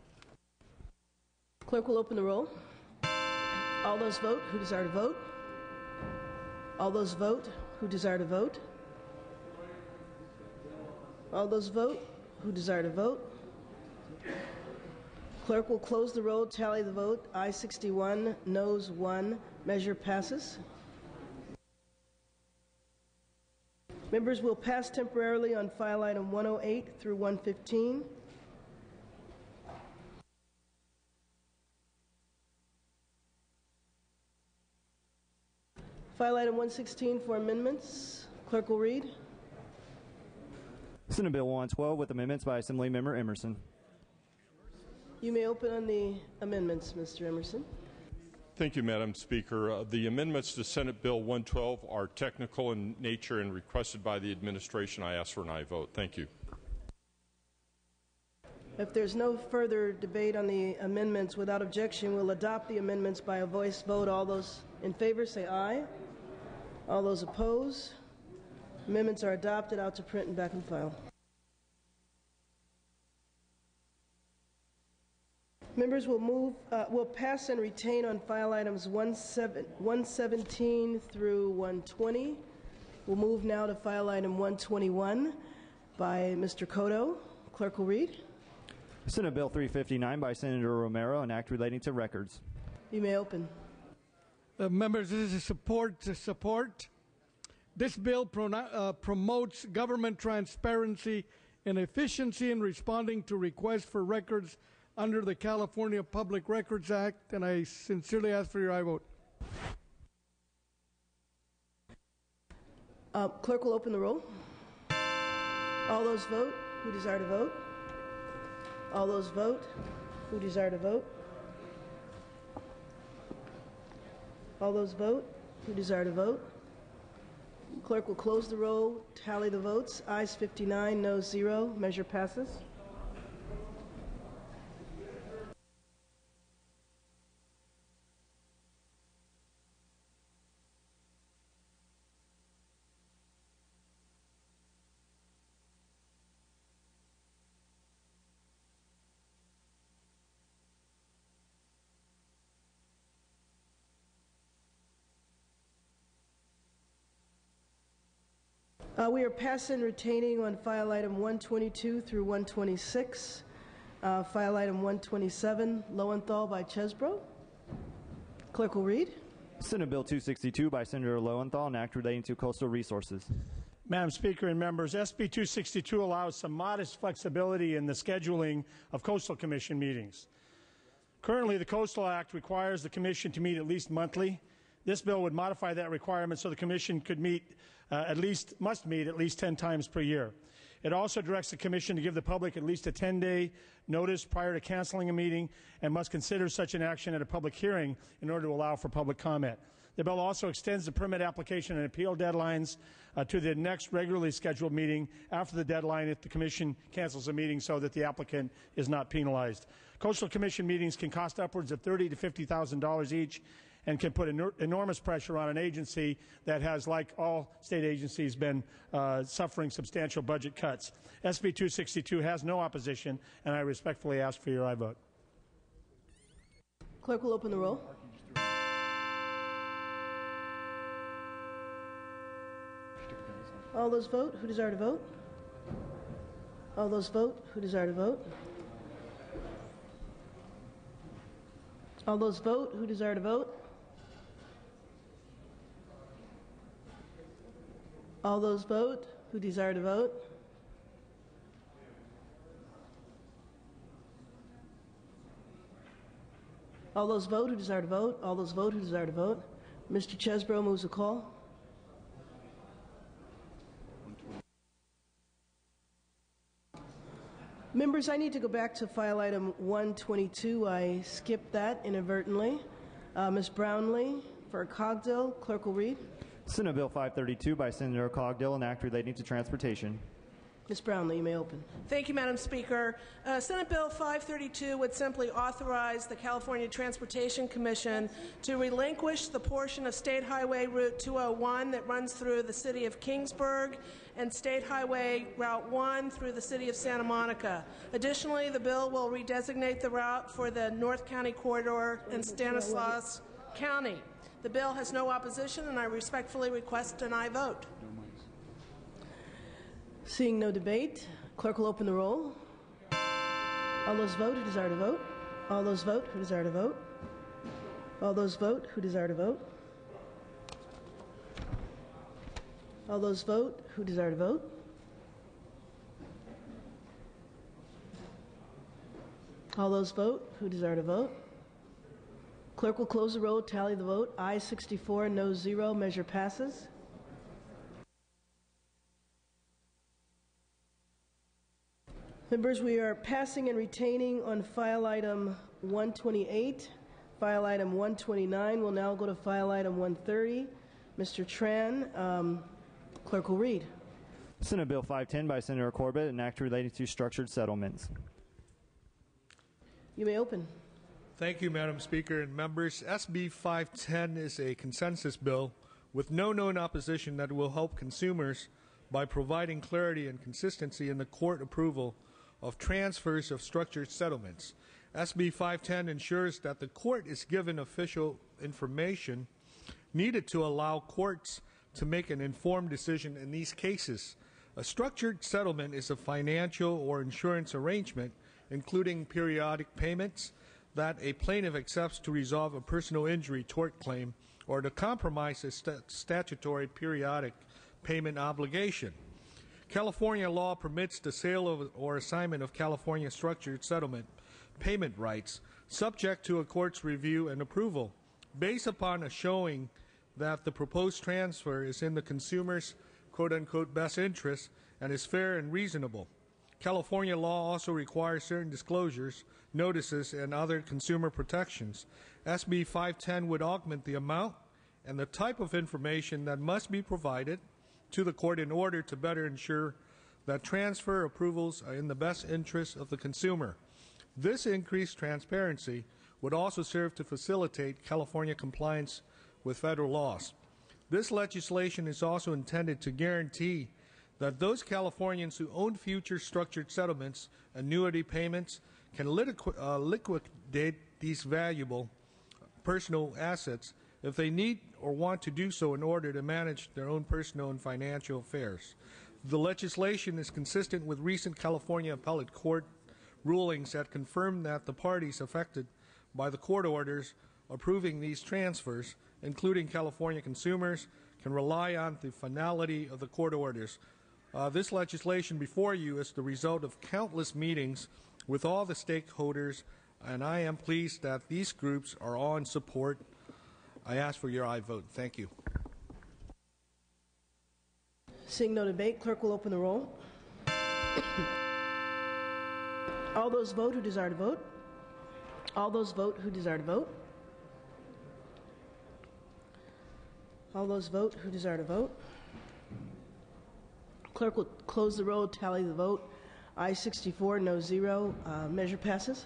Clerk will open the roll. All those vote who desire to vote. All those vote who desire to vote. All those vote who desire to vote. Clerk will close the roll, tally the vote. Aye sixty-one, noes one. Measure passes. Members will pass temporarily on file item one oh eight through one fifteen. File item one sixteen for amendments. Clerk will read. Senate Bill one twelve with amendments by Assemblymember Emerson. You may open on the amendments, Mister Emerson. Thank you, Madam Speaker. Uh, the amendments to Senate Bill one twelve are technical in nature and requested by the administration. I ask for an aye vote. Thank you. If there's no further debate on the amendments, without objection, we'll adopt the amendments by a voice vote. All those in favor say aye. All those opposed? Amendments are adopted. Out to print and back in file. Members will move, uh, will pass and retain on file items one seventeen through one twenty. We'll move now to file item one twenty-one by Mister Cotto. Clerk will read. Senate Bill three fifty-nine by Senator Romero, an act relating to records. You may open. Uh, members, this is support to support. This bill pro uh, promotes government transparency and efficiency in responding to requests for records under the California Public Records Act, and I sincerely ask for your aye vote. Uh, clerk will open the roll. All those vote who desire to vote. All those vote who desire to vote. All those vote who desire to vote. Clerk will close the roll, tally the votes. Ayes fifty-nine, noes zero. Measure passes. Uh, we are passing retaining on file item one twenty-two through one twenty-six. Uh, file item one twenty-seven, Lowenthal by Chesbro. Clerk will read. Senate Bill two sixty-two by Senator Lowenthal, an act relating to coastal resources. Madam Speaker and members, S B two sixty-two allows some modest flexibility in the scheduling of Coastal Commission meetings. Currently, the Coastal Act requires the Commission to meet at least monthly. This bill would modify that requirement so the Commission could meet uh, at least, must meet at least ten times per year. It also directs the Commission to give the public at least a ten-day notice prior to canceling a meeting and must consider such an action at a public hearing in order to allow for public comment. The bill also extends the permit application and appeal deadlines uh, to the next regularly scheduled meeting after the deadline if the Commission cancels a meeting so that the applicant is not penalized. Coastal Commission meetings can cost upwards of thirty thousand to fifty thousand dollars each and can put enor enormous pressure on an agency that has, like all state agencies, been uh, suffering substantial budget cuts. S B two sixty-two has no opposition, and I respectfully ask for your aye vote. Clerk will open the roll. All those vote who desire to vote. All those vote who desire to vote. All those vote who desire to vote. All those vote who desire to vote. All those vote who desire to vote. All those vote who desire to vote. Mister Chesbro moves a call. Members, I need to go back to file item one twenty-two. I skipped that inadvertently. Uh, Miz Brownlee for Cogdill. Clerk will read. Senate Bill five thirty-two by Senator Cogdill, an act relating to transportation. Miz Brownlee, you may open. Thank you, Madam Speaker. Uh, Senate Bill five thirty-two would simply authorize the California Transportation Commission to relinquish the portion of State Highway Route two oh one that runs through the city of Kingsburg and State Highway Route one through the city of Santa Monica. Additionally, the bill will redesignate the route for the North County Corridor in Stanislaus County. The bill has no opposition, and I respectfully request an aye vote. Seeing no debate, clerk will open the roll. All those vote who desire to vote. All those vote who desire to vote. All those vote who desire to vote. All those vote who desire to vote. All those vote who desire to vote. Clerk will close the roll, tally the vote. Ayes sixty-four, no zero. Measure passes. Members, we are passing and retaining on file item one twenty-eight. File item one twenty-nine will now go to file item one thirty. Mister Tran, um, clerk will read. Senate Bill five ten by Senator Corbett, an act relating to structured settlements. You may open. Thank you, Madam Speaker and members. S B five ten is a consensus bill with no known opposition that will help consumers by providing clarity and consistency in the court approval of transfers of structured settlements. S B five ten ensures that the court is given official information needed to allow courts to make an informed decision in these cases. A structured settlement is a financial or insurance arrangement, including periodic payments, that a plaintiff accepts to resolve a personal injury tort claim or to compromise a st- statutory periodic payment obligation. California law permits the sale of or assignment of California structured settlement payment rights subject to a court's review and approval based upon a showing that the proposed transfer is in the consumer's quote-unquote best interest and is fair and reasonable. California law also requires certain disclosures, notices, and other consumer protections. S B five ten would augment the amount and the type of information that must be provided to the court in order to better ensure that transfer approvals are in the best interest of the consumer. This increased transparency would also serve to facilitate California compliance with federal laws. This legislation is also intended to guarantee that those Californians who own future structured settlements, annuity payments, can liqu- uh, liquidate these valuable personal assets if they need or want to do so in order to manage their own personal and financial affairs. The legislation is consistent with recent California appellate court rulings that confirm that the parties affected by the court orders approving these transfers, including California consumers, can rely on the finality of the court orders. Uh, this legislation before you is the result of countless meetings with all the stakeholders, and I am pleased that these groups are all in support. I ask for your aye vote. Thank you. Seeing no debate, clerk will open the roll. All those vote who desire to vote. All those vote who desire to vote. All those vote who desire to vote. Clerk will close the roll, tally the vote. Aye sixty-four, no zero. Uh, measure passes.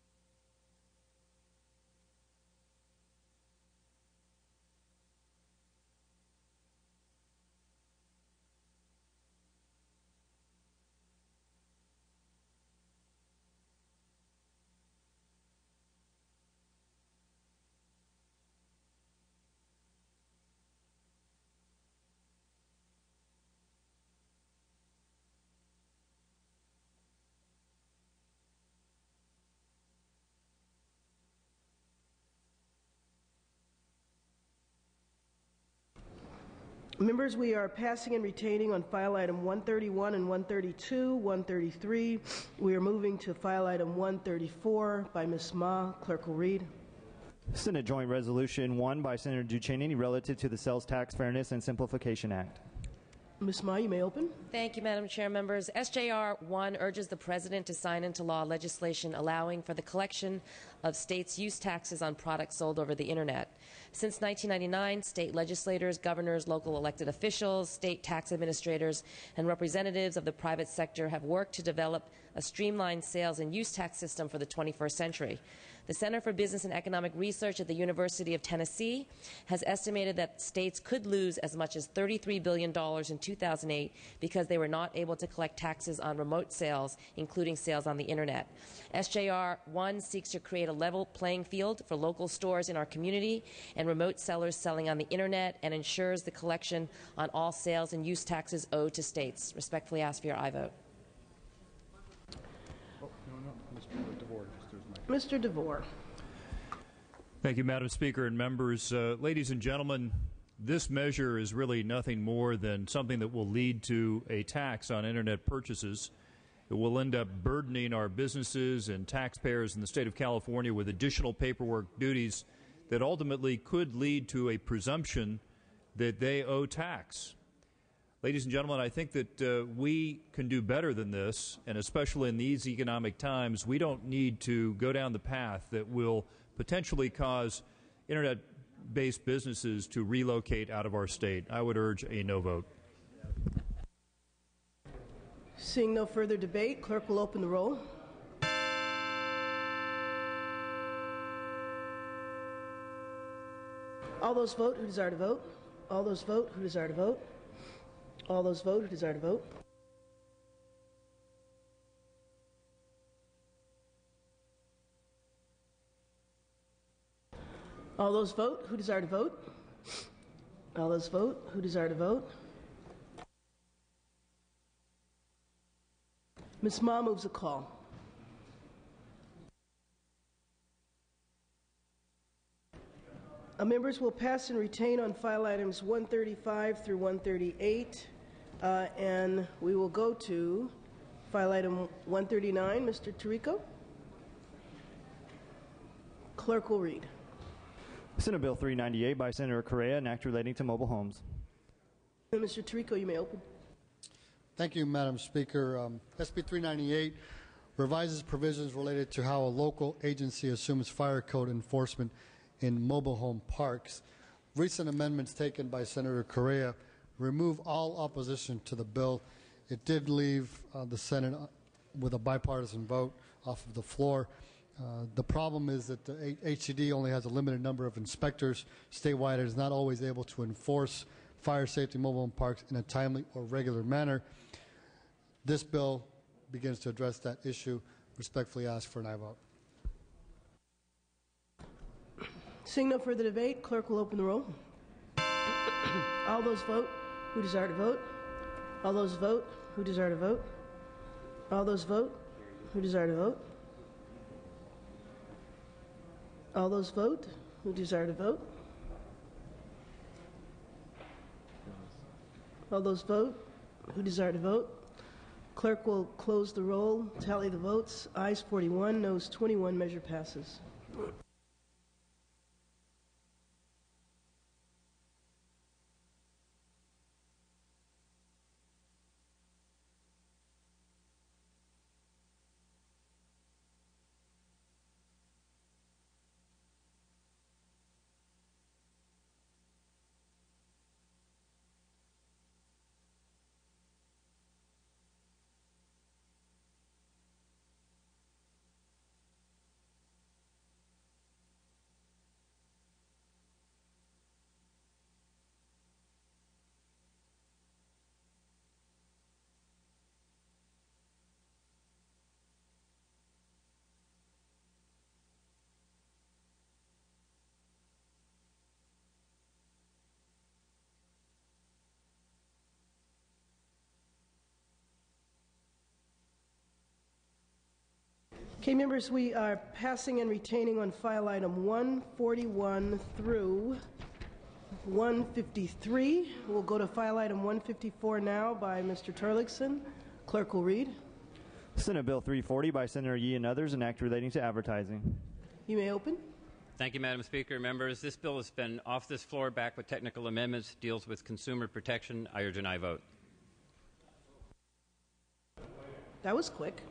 Members, we are passing and retaining on file item one thirty-one and one thirty-two, one thirty-three. We are moving to file item one thirty-four by Miz Ma. Clerk will read. Senate Joint Resolution one by Senator Ducheney relative to the Sales Tax Fairness and Simplification Act. Miz Ma, you may open. Thank you, Madam Chair. Members, S J R one urges the President to sign into law legislation allowing for the collection of states' use taxes on products sold over the Internet. Since nineteen ninety-nine, state legislators, governors, local elected officials, state tax administrators, and representatives of the private sector have worked to develop a streamlined sales and use tax system for the twenty-first century. The Center for Business and Economic Research at the University of Tennessee has estimated that states could lose as much as thirty-three billion dollars in two thousand eight because they were not able to collect taxes on remote sales, including sales on the Internet. S J R one seeks to create a level playing field for local stores in our community and remote sellers selling on the Internet and ensures the collection on all sales and use taxes owed to states. Respectfully ask for your aye vote. Mister DeVore. Thank you, Madam Speaker and members. Uh, ladies and gentlemen, this measure is really nothing more than something that will lead to a tax on Internet purchases. It will end up burdening our businesses and taxpayers in the state of California with additional paperwork duties that ultimately could lead to a presumption that they owe tax. Ladies and gentlemen, I think that uh, we can do better than this, and especially in these economic times, we don't need to go down the path that will potentially cause Internet-based businesses to relocate out of our state. I would urge a no vote. Seeing no further debate, clerk will open the roll. All those vote who desire to vote. All those vote who desire to vote. All those vote who desire to vote. All those vote who desire to vote. All those vote who desire to vote. Miz Ma moves a call. Uh, members will pass and retain on file items one thirty-five through one thirty-eight, uh, and we will go to file item one thirty-nine. Mister Tirico. Clerk will read. Senate Bill three ninety-eight by Senator Correa, an act relating to mobile homes. Mister Tirico, you may open. Thank you, Madam Speaker. Um, S B three ninety-eight revises provisions related to how a local agency assumes fire code enforcement in mobile home parks. Recent amendments taken by Senator Correa remove all opposition to the bill. It did leave uh, the Senate with a bipartisan vote off of the floor. Uh, the problem is that the H C D only has a limited number of inspectors statewide. It is not always able to enforce fire safety mobile home parks in a timely or regular manner. This bill begins to address that issue. Respectfully ask for an aye vote. Seeing no further debate, clerk will open the roll. All those vote who desire to vote. All those vote who desire to vote. All those vote who desire to vote. All those vote who desire to vote. All those vote who desire to vote. Clerk will close the roll, tally the votes. Ayes forty-one, noes twenty-one. Measure passes. Okay, members, we are passing and retaining on file item one forty-one through one fifty-three. We'll go to file item one fifty-four now by Mister Turlington. Clerk will read. Senate Bill three forty by Senator Yee and others, an act relating to advertising. You may open. Thank you, Madam Speaker. Members, this bill has been off this floor, back with technical amendments, deals with consumer protection. I urge an aye vote. That was quick.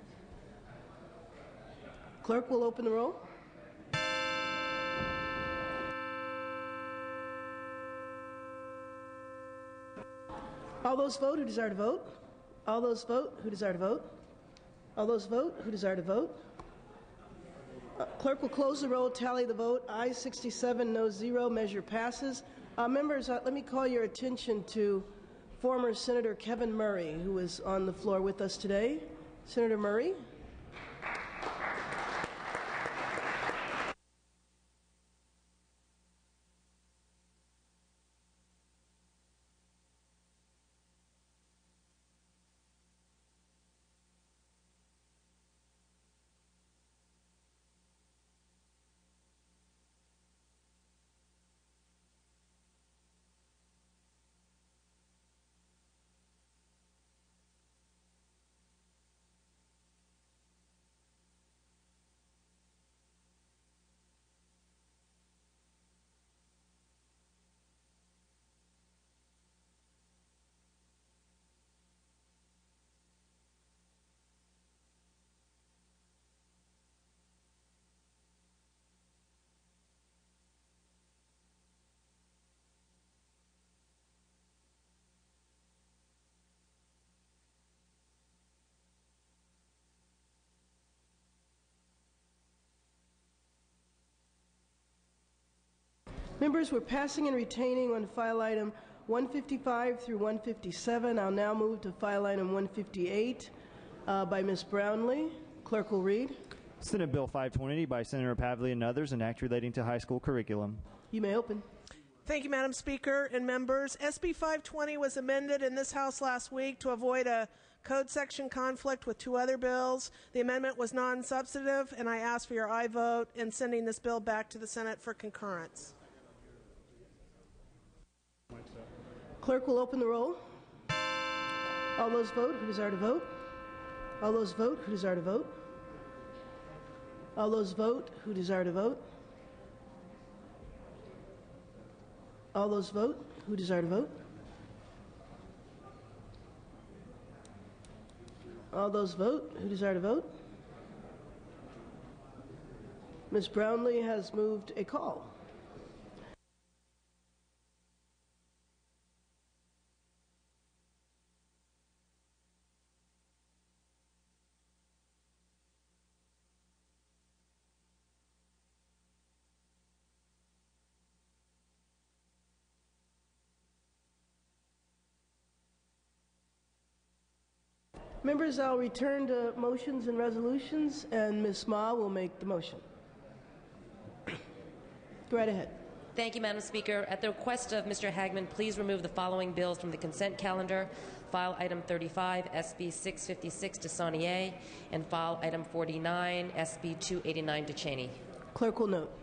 Clerk will open the roll. All those vote who desire to vote. All those vote who desire to vote. All those vote who desire to vote. Uh, clerk will close the roll, tally the vote. Ayes sixty-seven, no zero. Measure passes. Uh, members, uh, let me call your attention to former Senator Kevin Murray, who is on the floor with us today. Senator Murray. Members, we're passing and retaining on file item one fifty-five through one fifty-seven. I'll now move to file item one fifty-eight uh, by Miz Brownlee. Clerk will read. Senate Bill five twenty by Senator Pavley and others, an act relating to high school curriculum. You may open. Thank you, Madam Speaker and members. S B five twenty was amended in this House last week to avoid a code section conflict with two other bills. The amendment was non-substantive, and I ask for your aye vote in sending this bill back to the Senate for concurrence. Clerk will open the roll. All those vote who desire to vote. All those vote who desire to vote. All those vote who desire to vote. All those vote who desire to vote. All those vote who desire to vote. Miz Brownlee has moved a call. Members, I'll return to motions and resolutions, and Miz Ma will make the motion. Go right ahead. Thank you, Madam Speaker. At the request of Mister Hagman, please remove the following bills from the consent calendar. File item thirty-five, S B six fifty-six, DeSaulnier, and file item forty-nine, S B two eighty-nine, DeCheney. Clerk will note.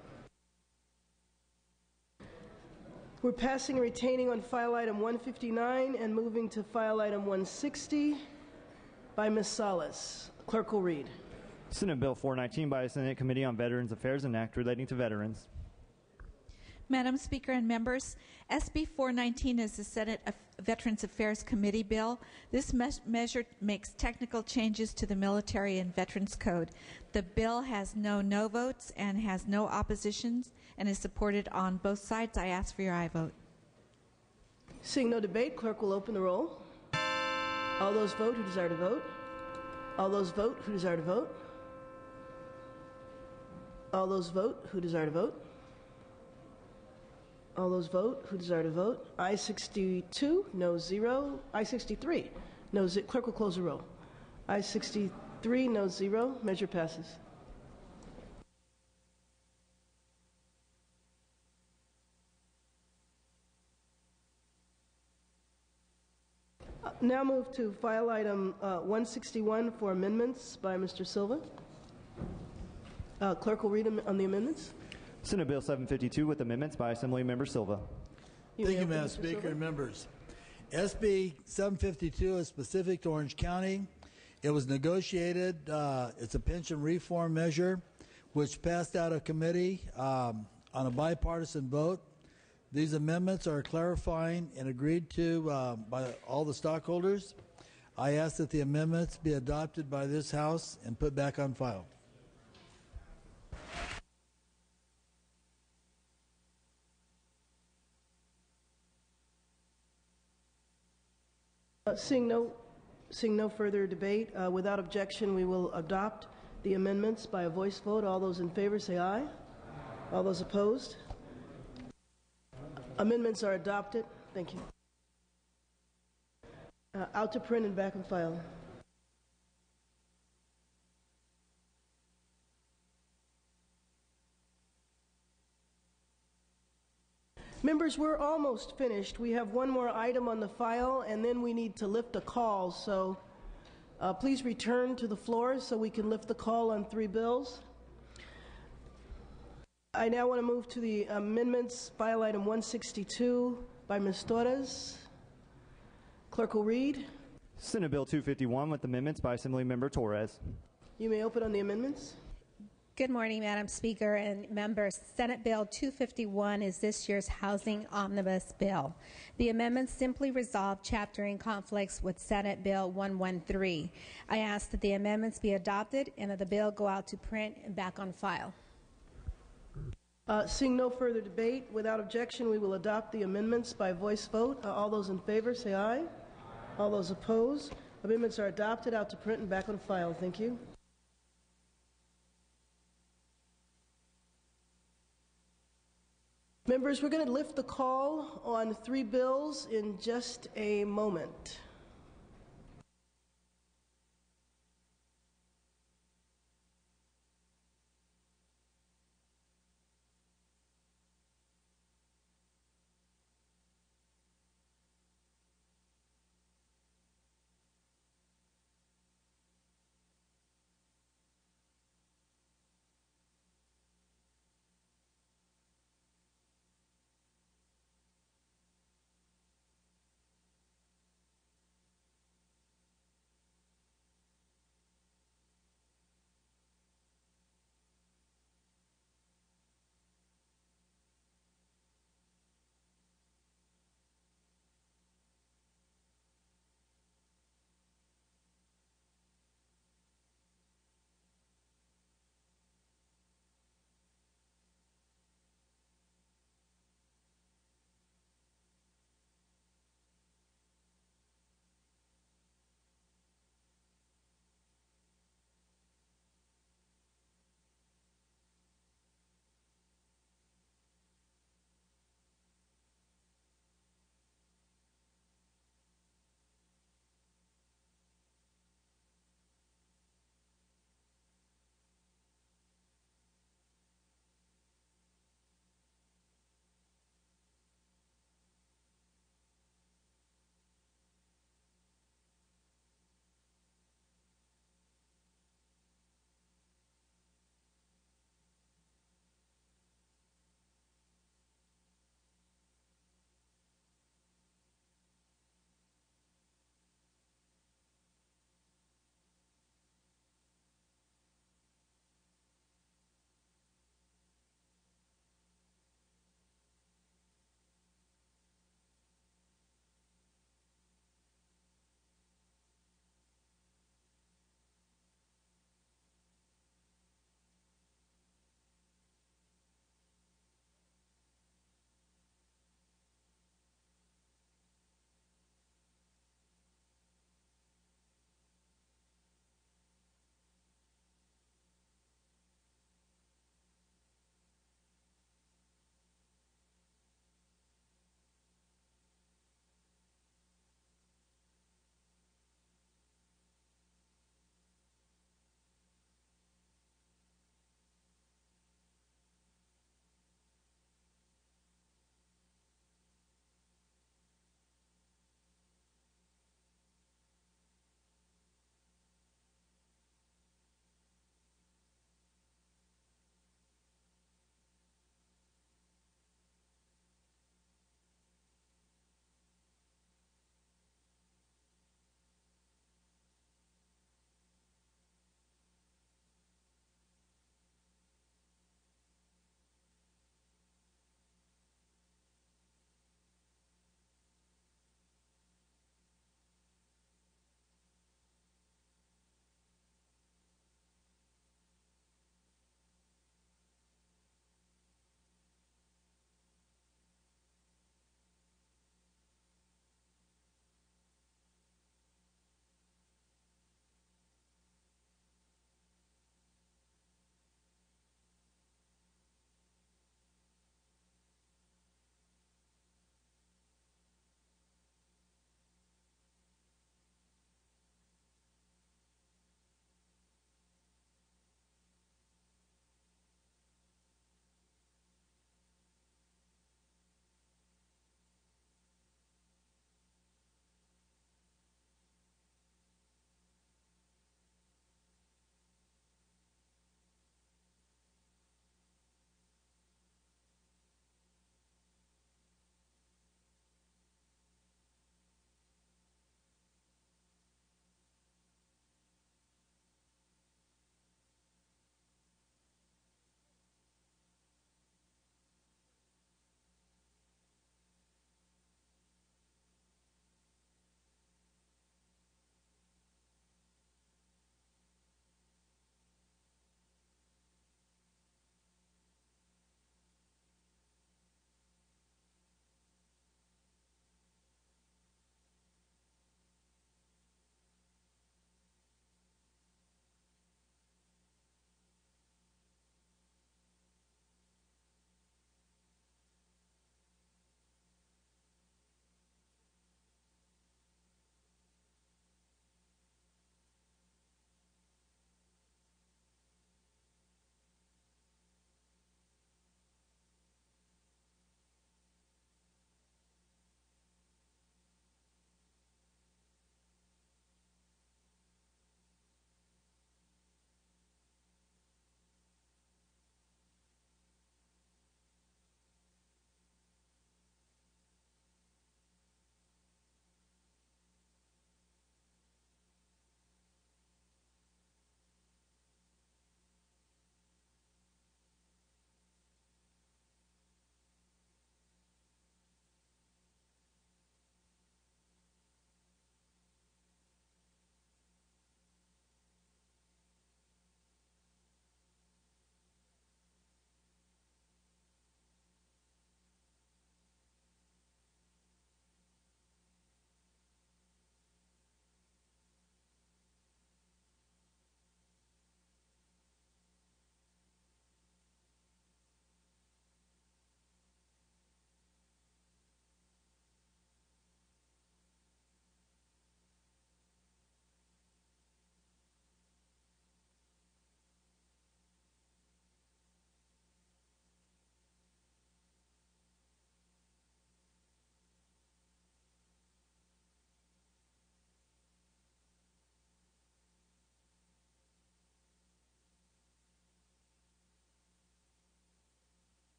We're passing and retaining on file item one fifty-nine and moving to file item one sixty by Miz Salas. Clerk will read. Senate Bill four nineteen by the Senate Committee on Veterans Affairs, an act relating to veterans. Madam Speaker and members, S B four nineteen is the Senate Veterans Affairs Committee bill. This me measure makes technical changes to the Military and Veterans Code. The bill has no no votes and has no oppositions and is supported on both sides. I ask for your aye vote. Seeing no debate, clerk will open the roll. All those vote who desire to vote. All those vote who desire to vote. All those vote who desire to vote. All those vote who desire to vote. I sixty-two, no zero. I sixty-three, no zero. Clerk will close the roll. I sixty-three, no zero. Measure passes. Uh, now move to file item uh, one sixty-one for amendments by Mister Silva. Uh, clerk will read them on the amendments. Senate Bill seven fifty-two with amendments by Assembly Member Silva. You Thank you, open, Madam Mister Speaker Silva? and members. S B seven fifty-two is specific to Orange County. It was negotiated. Uh, it's a pension reform measure which passed out of committee um, on a bipartisan vote. These amendments are clarifying and agreed to uh, by all the stockholders. I ask that the amendments be adopted by this House and put back on file. Uh, seeing no, seeing no further debate, uh, without objection, we will adopt the amendments by a voice vote. All those in favor say aye. All those opposed? Amendments are adopted. Thank you. Uh, out to print and back on file. Members, we're almost finished. We have one more item on the file, and then we need to lift a call. So uh, please return to the floor so we can lift the call on three bills. I now want to move to the amendments, file item one sixty-two by Miz Torres. Clerk will read. Senate Bill two fifty-one with amendments by Assembly Member Torres. You may open on the amendments. Good morning, Madam Speaker and members. Senate Bill two fifty-one is this year's Housing Omnibus Bill. The amendments simply resolve chaptering conflicts with Senate Bill one thirteen. I ask that the amendments be adopted and that the bill go out to print and back on file. Uh, seeing no further debate, without objection, we will adopt the amendments by voice vote. Uh, all those in favor say aye. All those opposed? Amendments are adopted, out to print and back on file. Thank you. Members, we're going to lift the call on three bills in just a moment.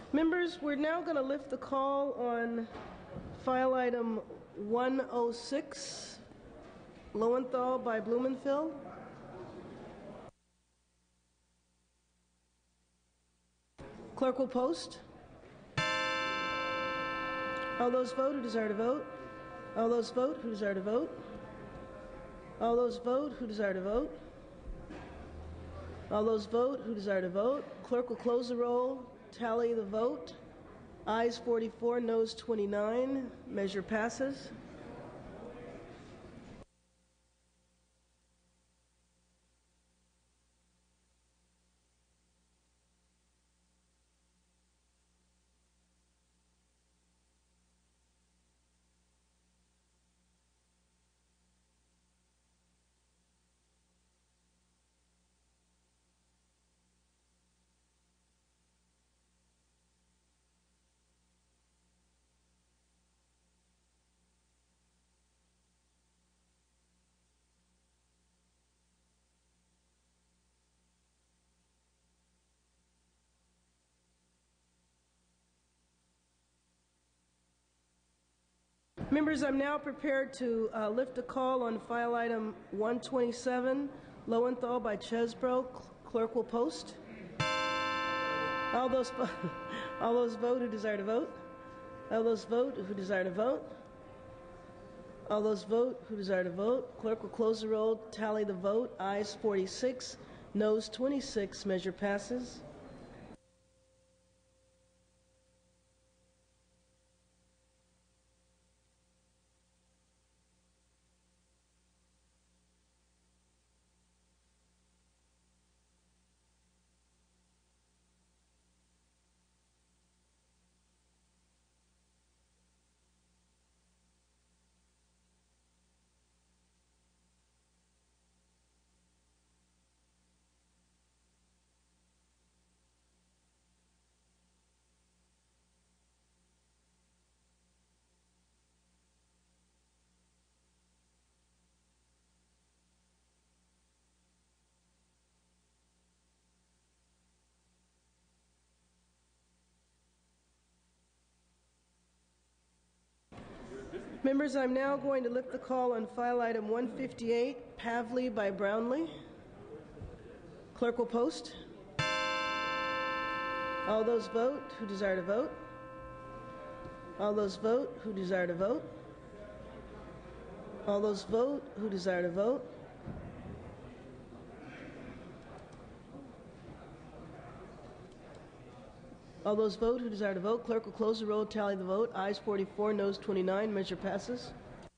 Members, we're now going to lift the call on file item one oh six, Lowenthal by Blumenthal. Clerk will post. All those vote who desire to vote. All those vote who desire to vote. All those vote who desire to vote. All those vote who desire to vote. Clerk will close the roll, tally the vote. Ayes forty-four, noes twenty-nine. Measure passes. Members, I'm now prepared to uh, lift a call on file item one twenty-seven, Lowenthal by Chesbro. Clerk will post. All those, all those vote who desire to vote. All those vote who desire to vote. All those vote who desire to vote. Clerk will close the roll, tally the vote. Ayes forty-six, noes twenty-six. Measure passes. Members, I'm now going to lift the call on file item one fifty-eight, Pavley by Brownlee. Clerk will post. All those vote who desire to vote. All those vote who desire to vote. All those vote who desire to vote. All those vote who desire to vote. Clerk will close the roll, tally the vote. Ayes forty-four, noes twenty-nine. Measure passes.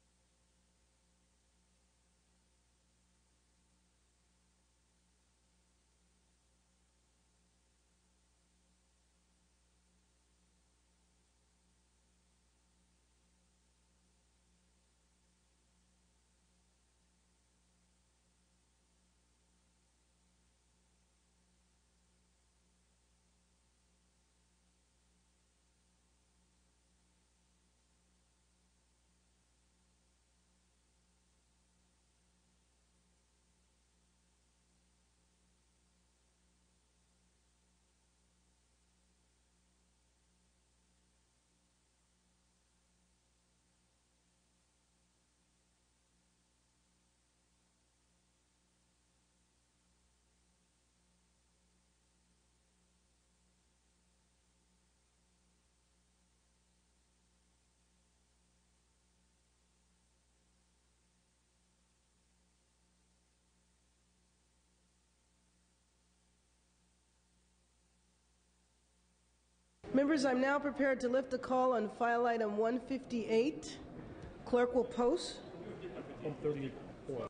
Members, I'm now prepared to lift the call on file item one fifty-eight. Clerk will post. one thirty-four.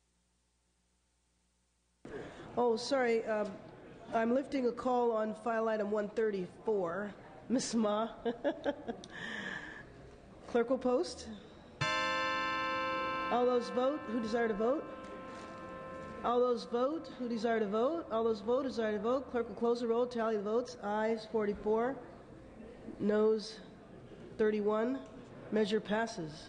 Oh, sorry. Um, I'm lifting a call on file item one thirty-four. Miz Ma. Clerk will post. All those vote who desire to vote. All those vote who desire to vote. All those vote who desire to vote. Clerk will close the roll, tally the votes. Ayes forty-four, noes thirty-one. Measure passes.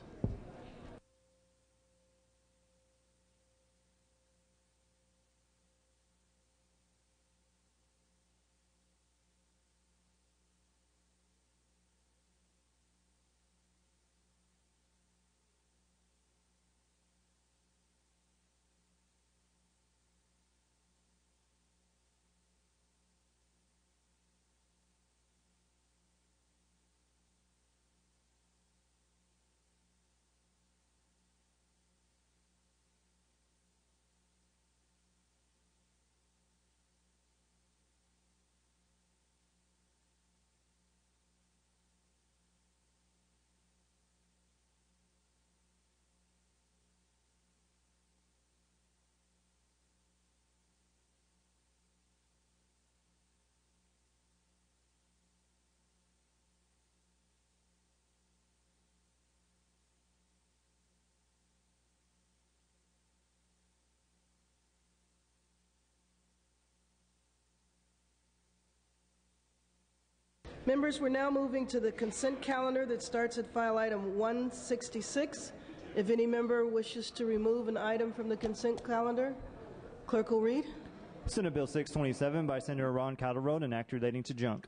Members, we're now moving to the consent calendar that starts at file item one sixty-six. If any member wishes to remove an item from the consent calendar, clerk will read. Senate Bill six twenty-seven by Senator Ron Calderon, an act relating to junk.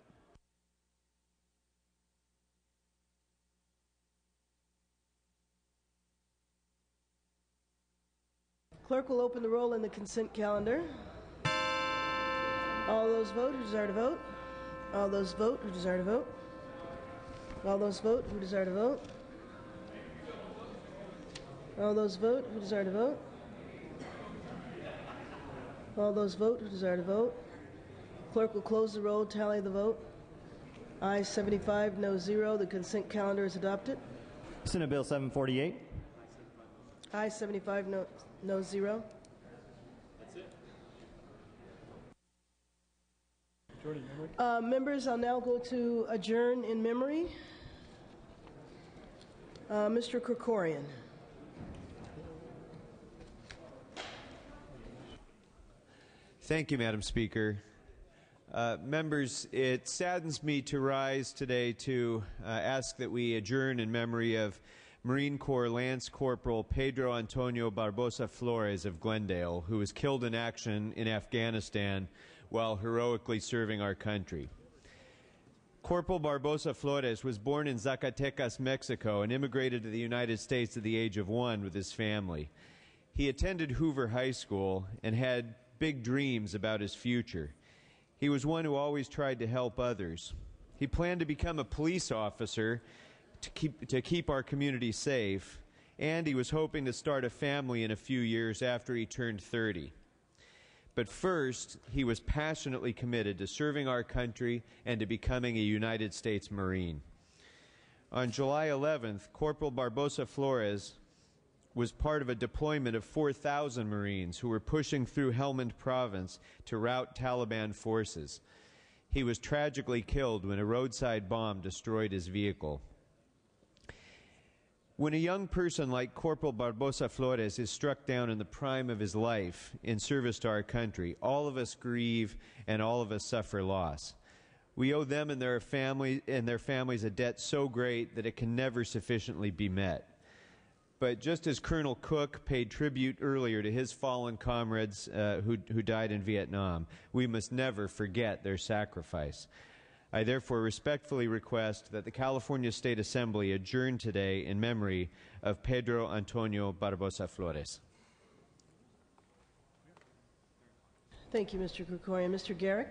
Clerk will open the roll in the consent calendar. All those vote who desire to vote. All those vote who desire to vote. All those vote who desire to vote. All those vote who desire to vote. All those vote who desire to vote. Clerk will close the roll, tally the vote. Ayes seventy-five, no zero. The consent calendar is adopted. Senate Bill seven forty-eight. Ayes seventy-five, no, no zero. Uh, members, I'll now go to adjourn in memory. Uh, Mister Krikorian. Thank you, Madam Speaker. Uh, members, it saddens me to rise today to uh, ask that we adjourn in memory of Marine Corps Lance Corporal Pedro Antonio Barbosa Flores of Glendale, who was killed in action in Afghanistan while heroically serving our country. Corporal Barbosa Flores was born in Zacatecas, Mexico, and immigrated to the United States at the age of one with his family. He attended Hoover High School and had big dreams about his future. He was one who always tried to help others. He planned to become a police officer to keep, to keep our community safe, and he was hoping to start a family in a few years after he turned thirty. But first, he was passionately committed to serving our country and to becoming a United States Marine. On July eleventh, Corporal Barbosa Flores was part of a deployment of four thousand Marines who were pushing through Helmand Province to rout Taliban forces. He was tragically killed when a roadside bomb destroyed his vehicle. When a young person like Corporal Barbosa Flores is struck down in the prime of his life in service to our country, all of us grieve and all of us suffer loss. We owe them and their family and their families a debt so great that it can never sufficiently be met. But just as Colonel Cook paid tribute earlier to his fallen comrades uh, who, who died in Vietnam, we must never forget their sacrifice. I therefore respectfully request that the California State Assembly adjourn today in memory of Pedro Antonio Barbosa Flores. Thank you, Mister Krikorian. Mister Garrick.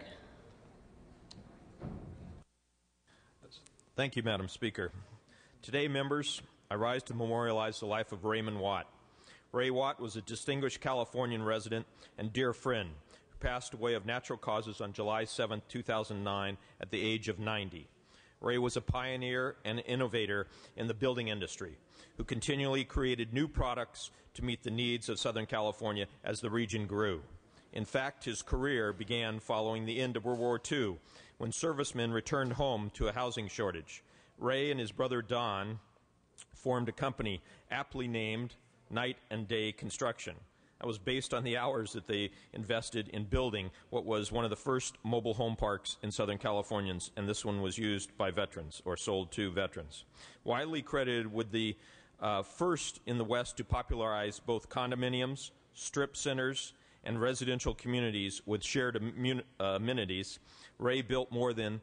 Thank you, Madam Speaker. Today, members, I rise to memorialize the life of Raymond Watt. Ray Watt was a distinguished Californian resident and dear friend who passed away of natural causes on July seventh, two thousand nine at the age of ninety. Ray was a pioneer and innovator in the building industry who continually created new products to meet the needs of Southern California as the region grew. In fact, his career began following the end of World War Two when servicemen returned home to a housing shortage. Ray and his brother Don formed a company aptly named Night and Day Construction. That was based on the hours that they invested in building what was one of the first mobile home parks in Southern Californians, and this one was used by veterans or sold to veterans. Widely credited with the uh, first in the West to popularize both condominiums, strip centers, and residential communities with shared ammun- uh, amenities, Ray built more than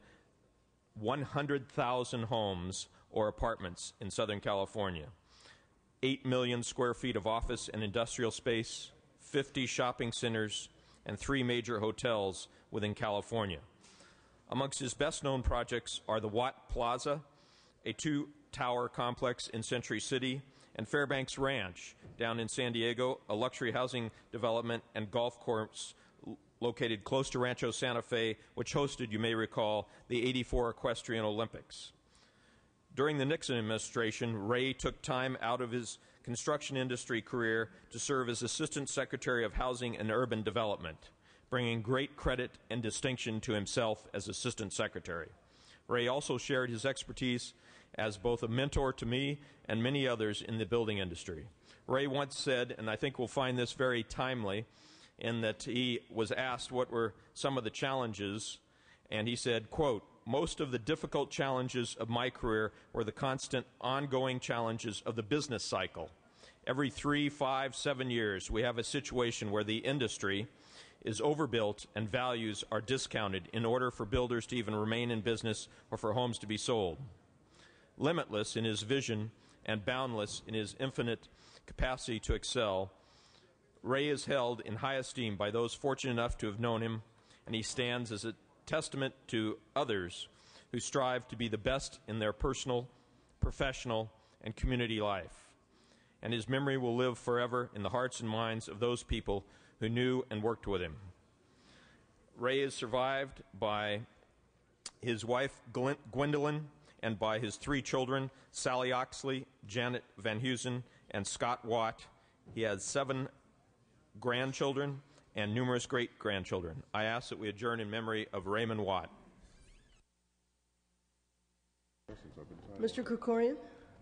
one hundred thousand homes or apartments in Southern California, eight million square feet of office and industrial space, fifty shopping centers, and three major hotels within California. Amongst his best-known projects are the Watt Plaza, a two-tower complex in Century City, and Fairbanks Ranch down in San Diego, a luxury housing development and golf course located close to Rancho Santa Fe, which hosted, you may recall, the eighty-four Equestrian Olympics. During the Nixon administration, Ray took time out of his construction industry career to serve as Assistant Secretary of Housing and Urban Development, bringing great credit and distinction to himself as Assistant Secretary. Ray also shared his expertise as both a mentor to me and many others in the building industry. Ray once said, and I think we'll find this very timely, in that he was asked what were some of the challenges, and he said, quote, most of the difficult challenges of my career were the constant ongoing challenges of the business cycle. Every three, five, seven years, we have a situation where the industry is overbuilt and values are discounted in order for builders to even remain in business or for homes to be sold. Limitless in his vision and boundless in his infinite capacity to excel, Ray is held in high esteem by those fortunate enough to have known him, and he stands as a testament to others who strive to be the best in their personal, professional, and community life. And his memory will live forever in the hearts and minds of those people who knew and worked with him. Ray is survived by his wife, Gwendolyn, and by his three children, Sally Oxley, Janet Van Heusen, and Scott Watt. He has seven grandchildren and numerous great-grandchildren. I ask that we adjourn in memory of Raymond Watt. Mister Krikorian.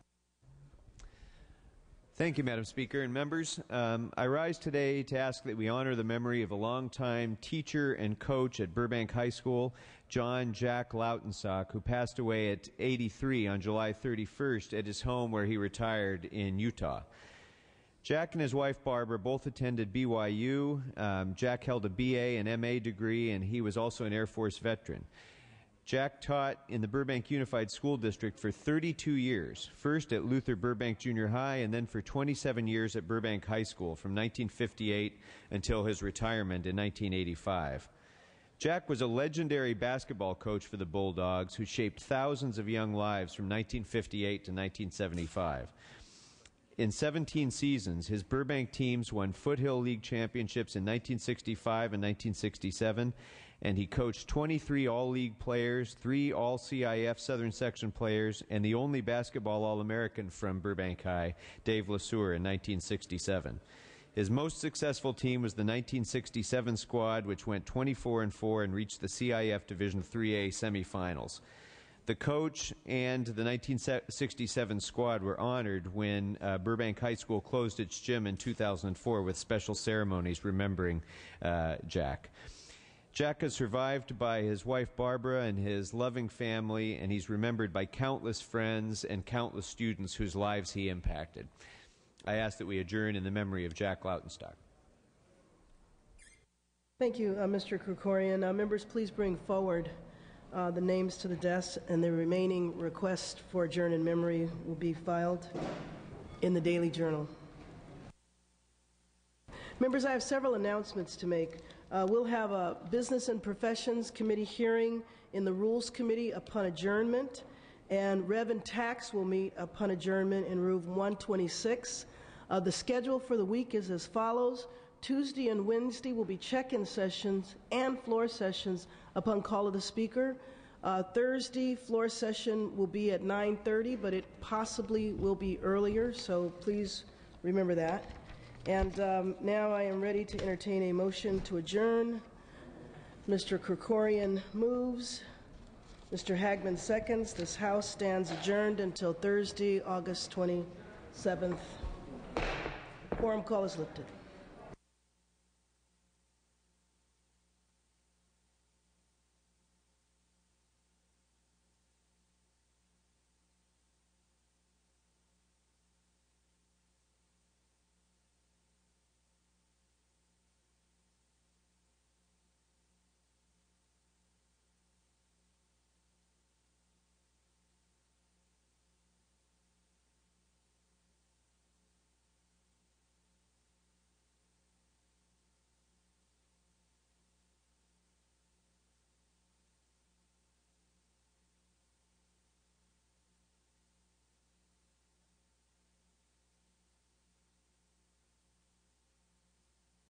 Thank you, Madam Speaker and members. Um, I rise today to ask that we honor the memory of a longtime teacher and coach at Burbank High School, John Jack Lautensack, who passed away at eighty-three on July thirty-first at his home where he retired in Utah. Jack and his wife Barbara both attended B Y U. Um, Jack held a B A and M A degree, and he was also an Air Force veteran. Jack taught in the Burbank Unified School District for thirty-two years, first at Luther Burbank Junior High and then for twenty-seven years at Burbank High School from nineteen fifty-eight until his retirement in nineteen eighty-five. Jack was a legendary basketball coach for the Bulldogs who shaped thousands of young lives from nineteen fifty-eight to nineteen seventy-five. In seventeen seasons, his Burbank teams won Foothill League championships in nineteen sixty-five and nineteen sixty-seven, and he coached twenty-three All-League players, three All-C I F Southern Section players, and the only basketball All-American from Burbank High, Dave LeSueur, in nineteen sixty-seven. His most successful team was the nineteen sixty-seven squad, which went twenty-four and four and reached the C I F Division three A semifinals. The coach and the nineteen sixty-seven squad were honored when uh, Burbank High School closed its gym in two thousand four with special ceremonies remembering uh, Jack. Jack is survived by his wife Barbara and his loving family, and he's remembered by countless friends and countless students whose lives he impacted. I ask that we adjourn in the memory of Jack Lautensack. Thank you, uh, Mister Krikorian. Uh, members, please bring forward Uh, the names to the desk, and the remaining request for adjourn in memory will be filed in the Daily Journal. Members, I have several announcements to make. Uh, we'll have a Business and Professions Committee hearing in the Rules Committee upon adjournment, and Rev and Tax will meet upon adjournment in Room one twenty-six. Uh, the schedule for the week is as follows. Tuesday and Wednesday will be check-in sessions and floor sessions upon call of the Speaker. Uh, Thursday, floor session will be at nine thirty, but it possibly will be earlier, so please remember that. And um, now I am ready to entertain a motion to adjourn. Mister Krikorian moves. Mister Hagman seconds. This House stands adjourned until Thursday, August twenty-seventh. Quorum call is lifted.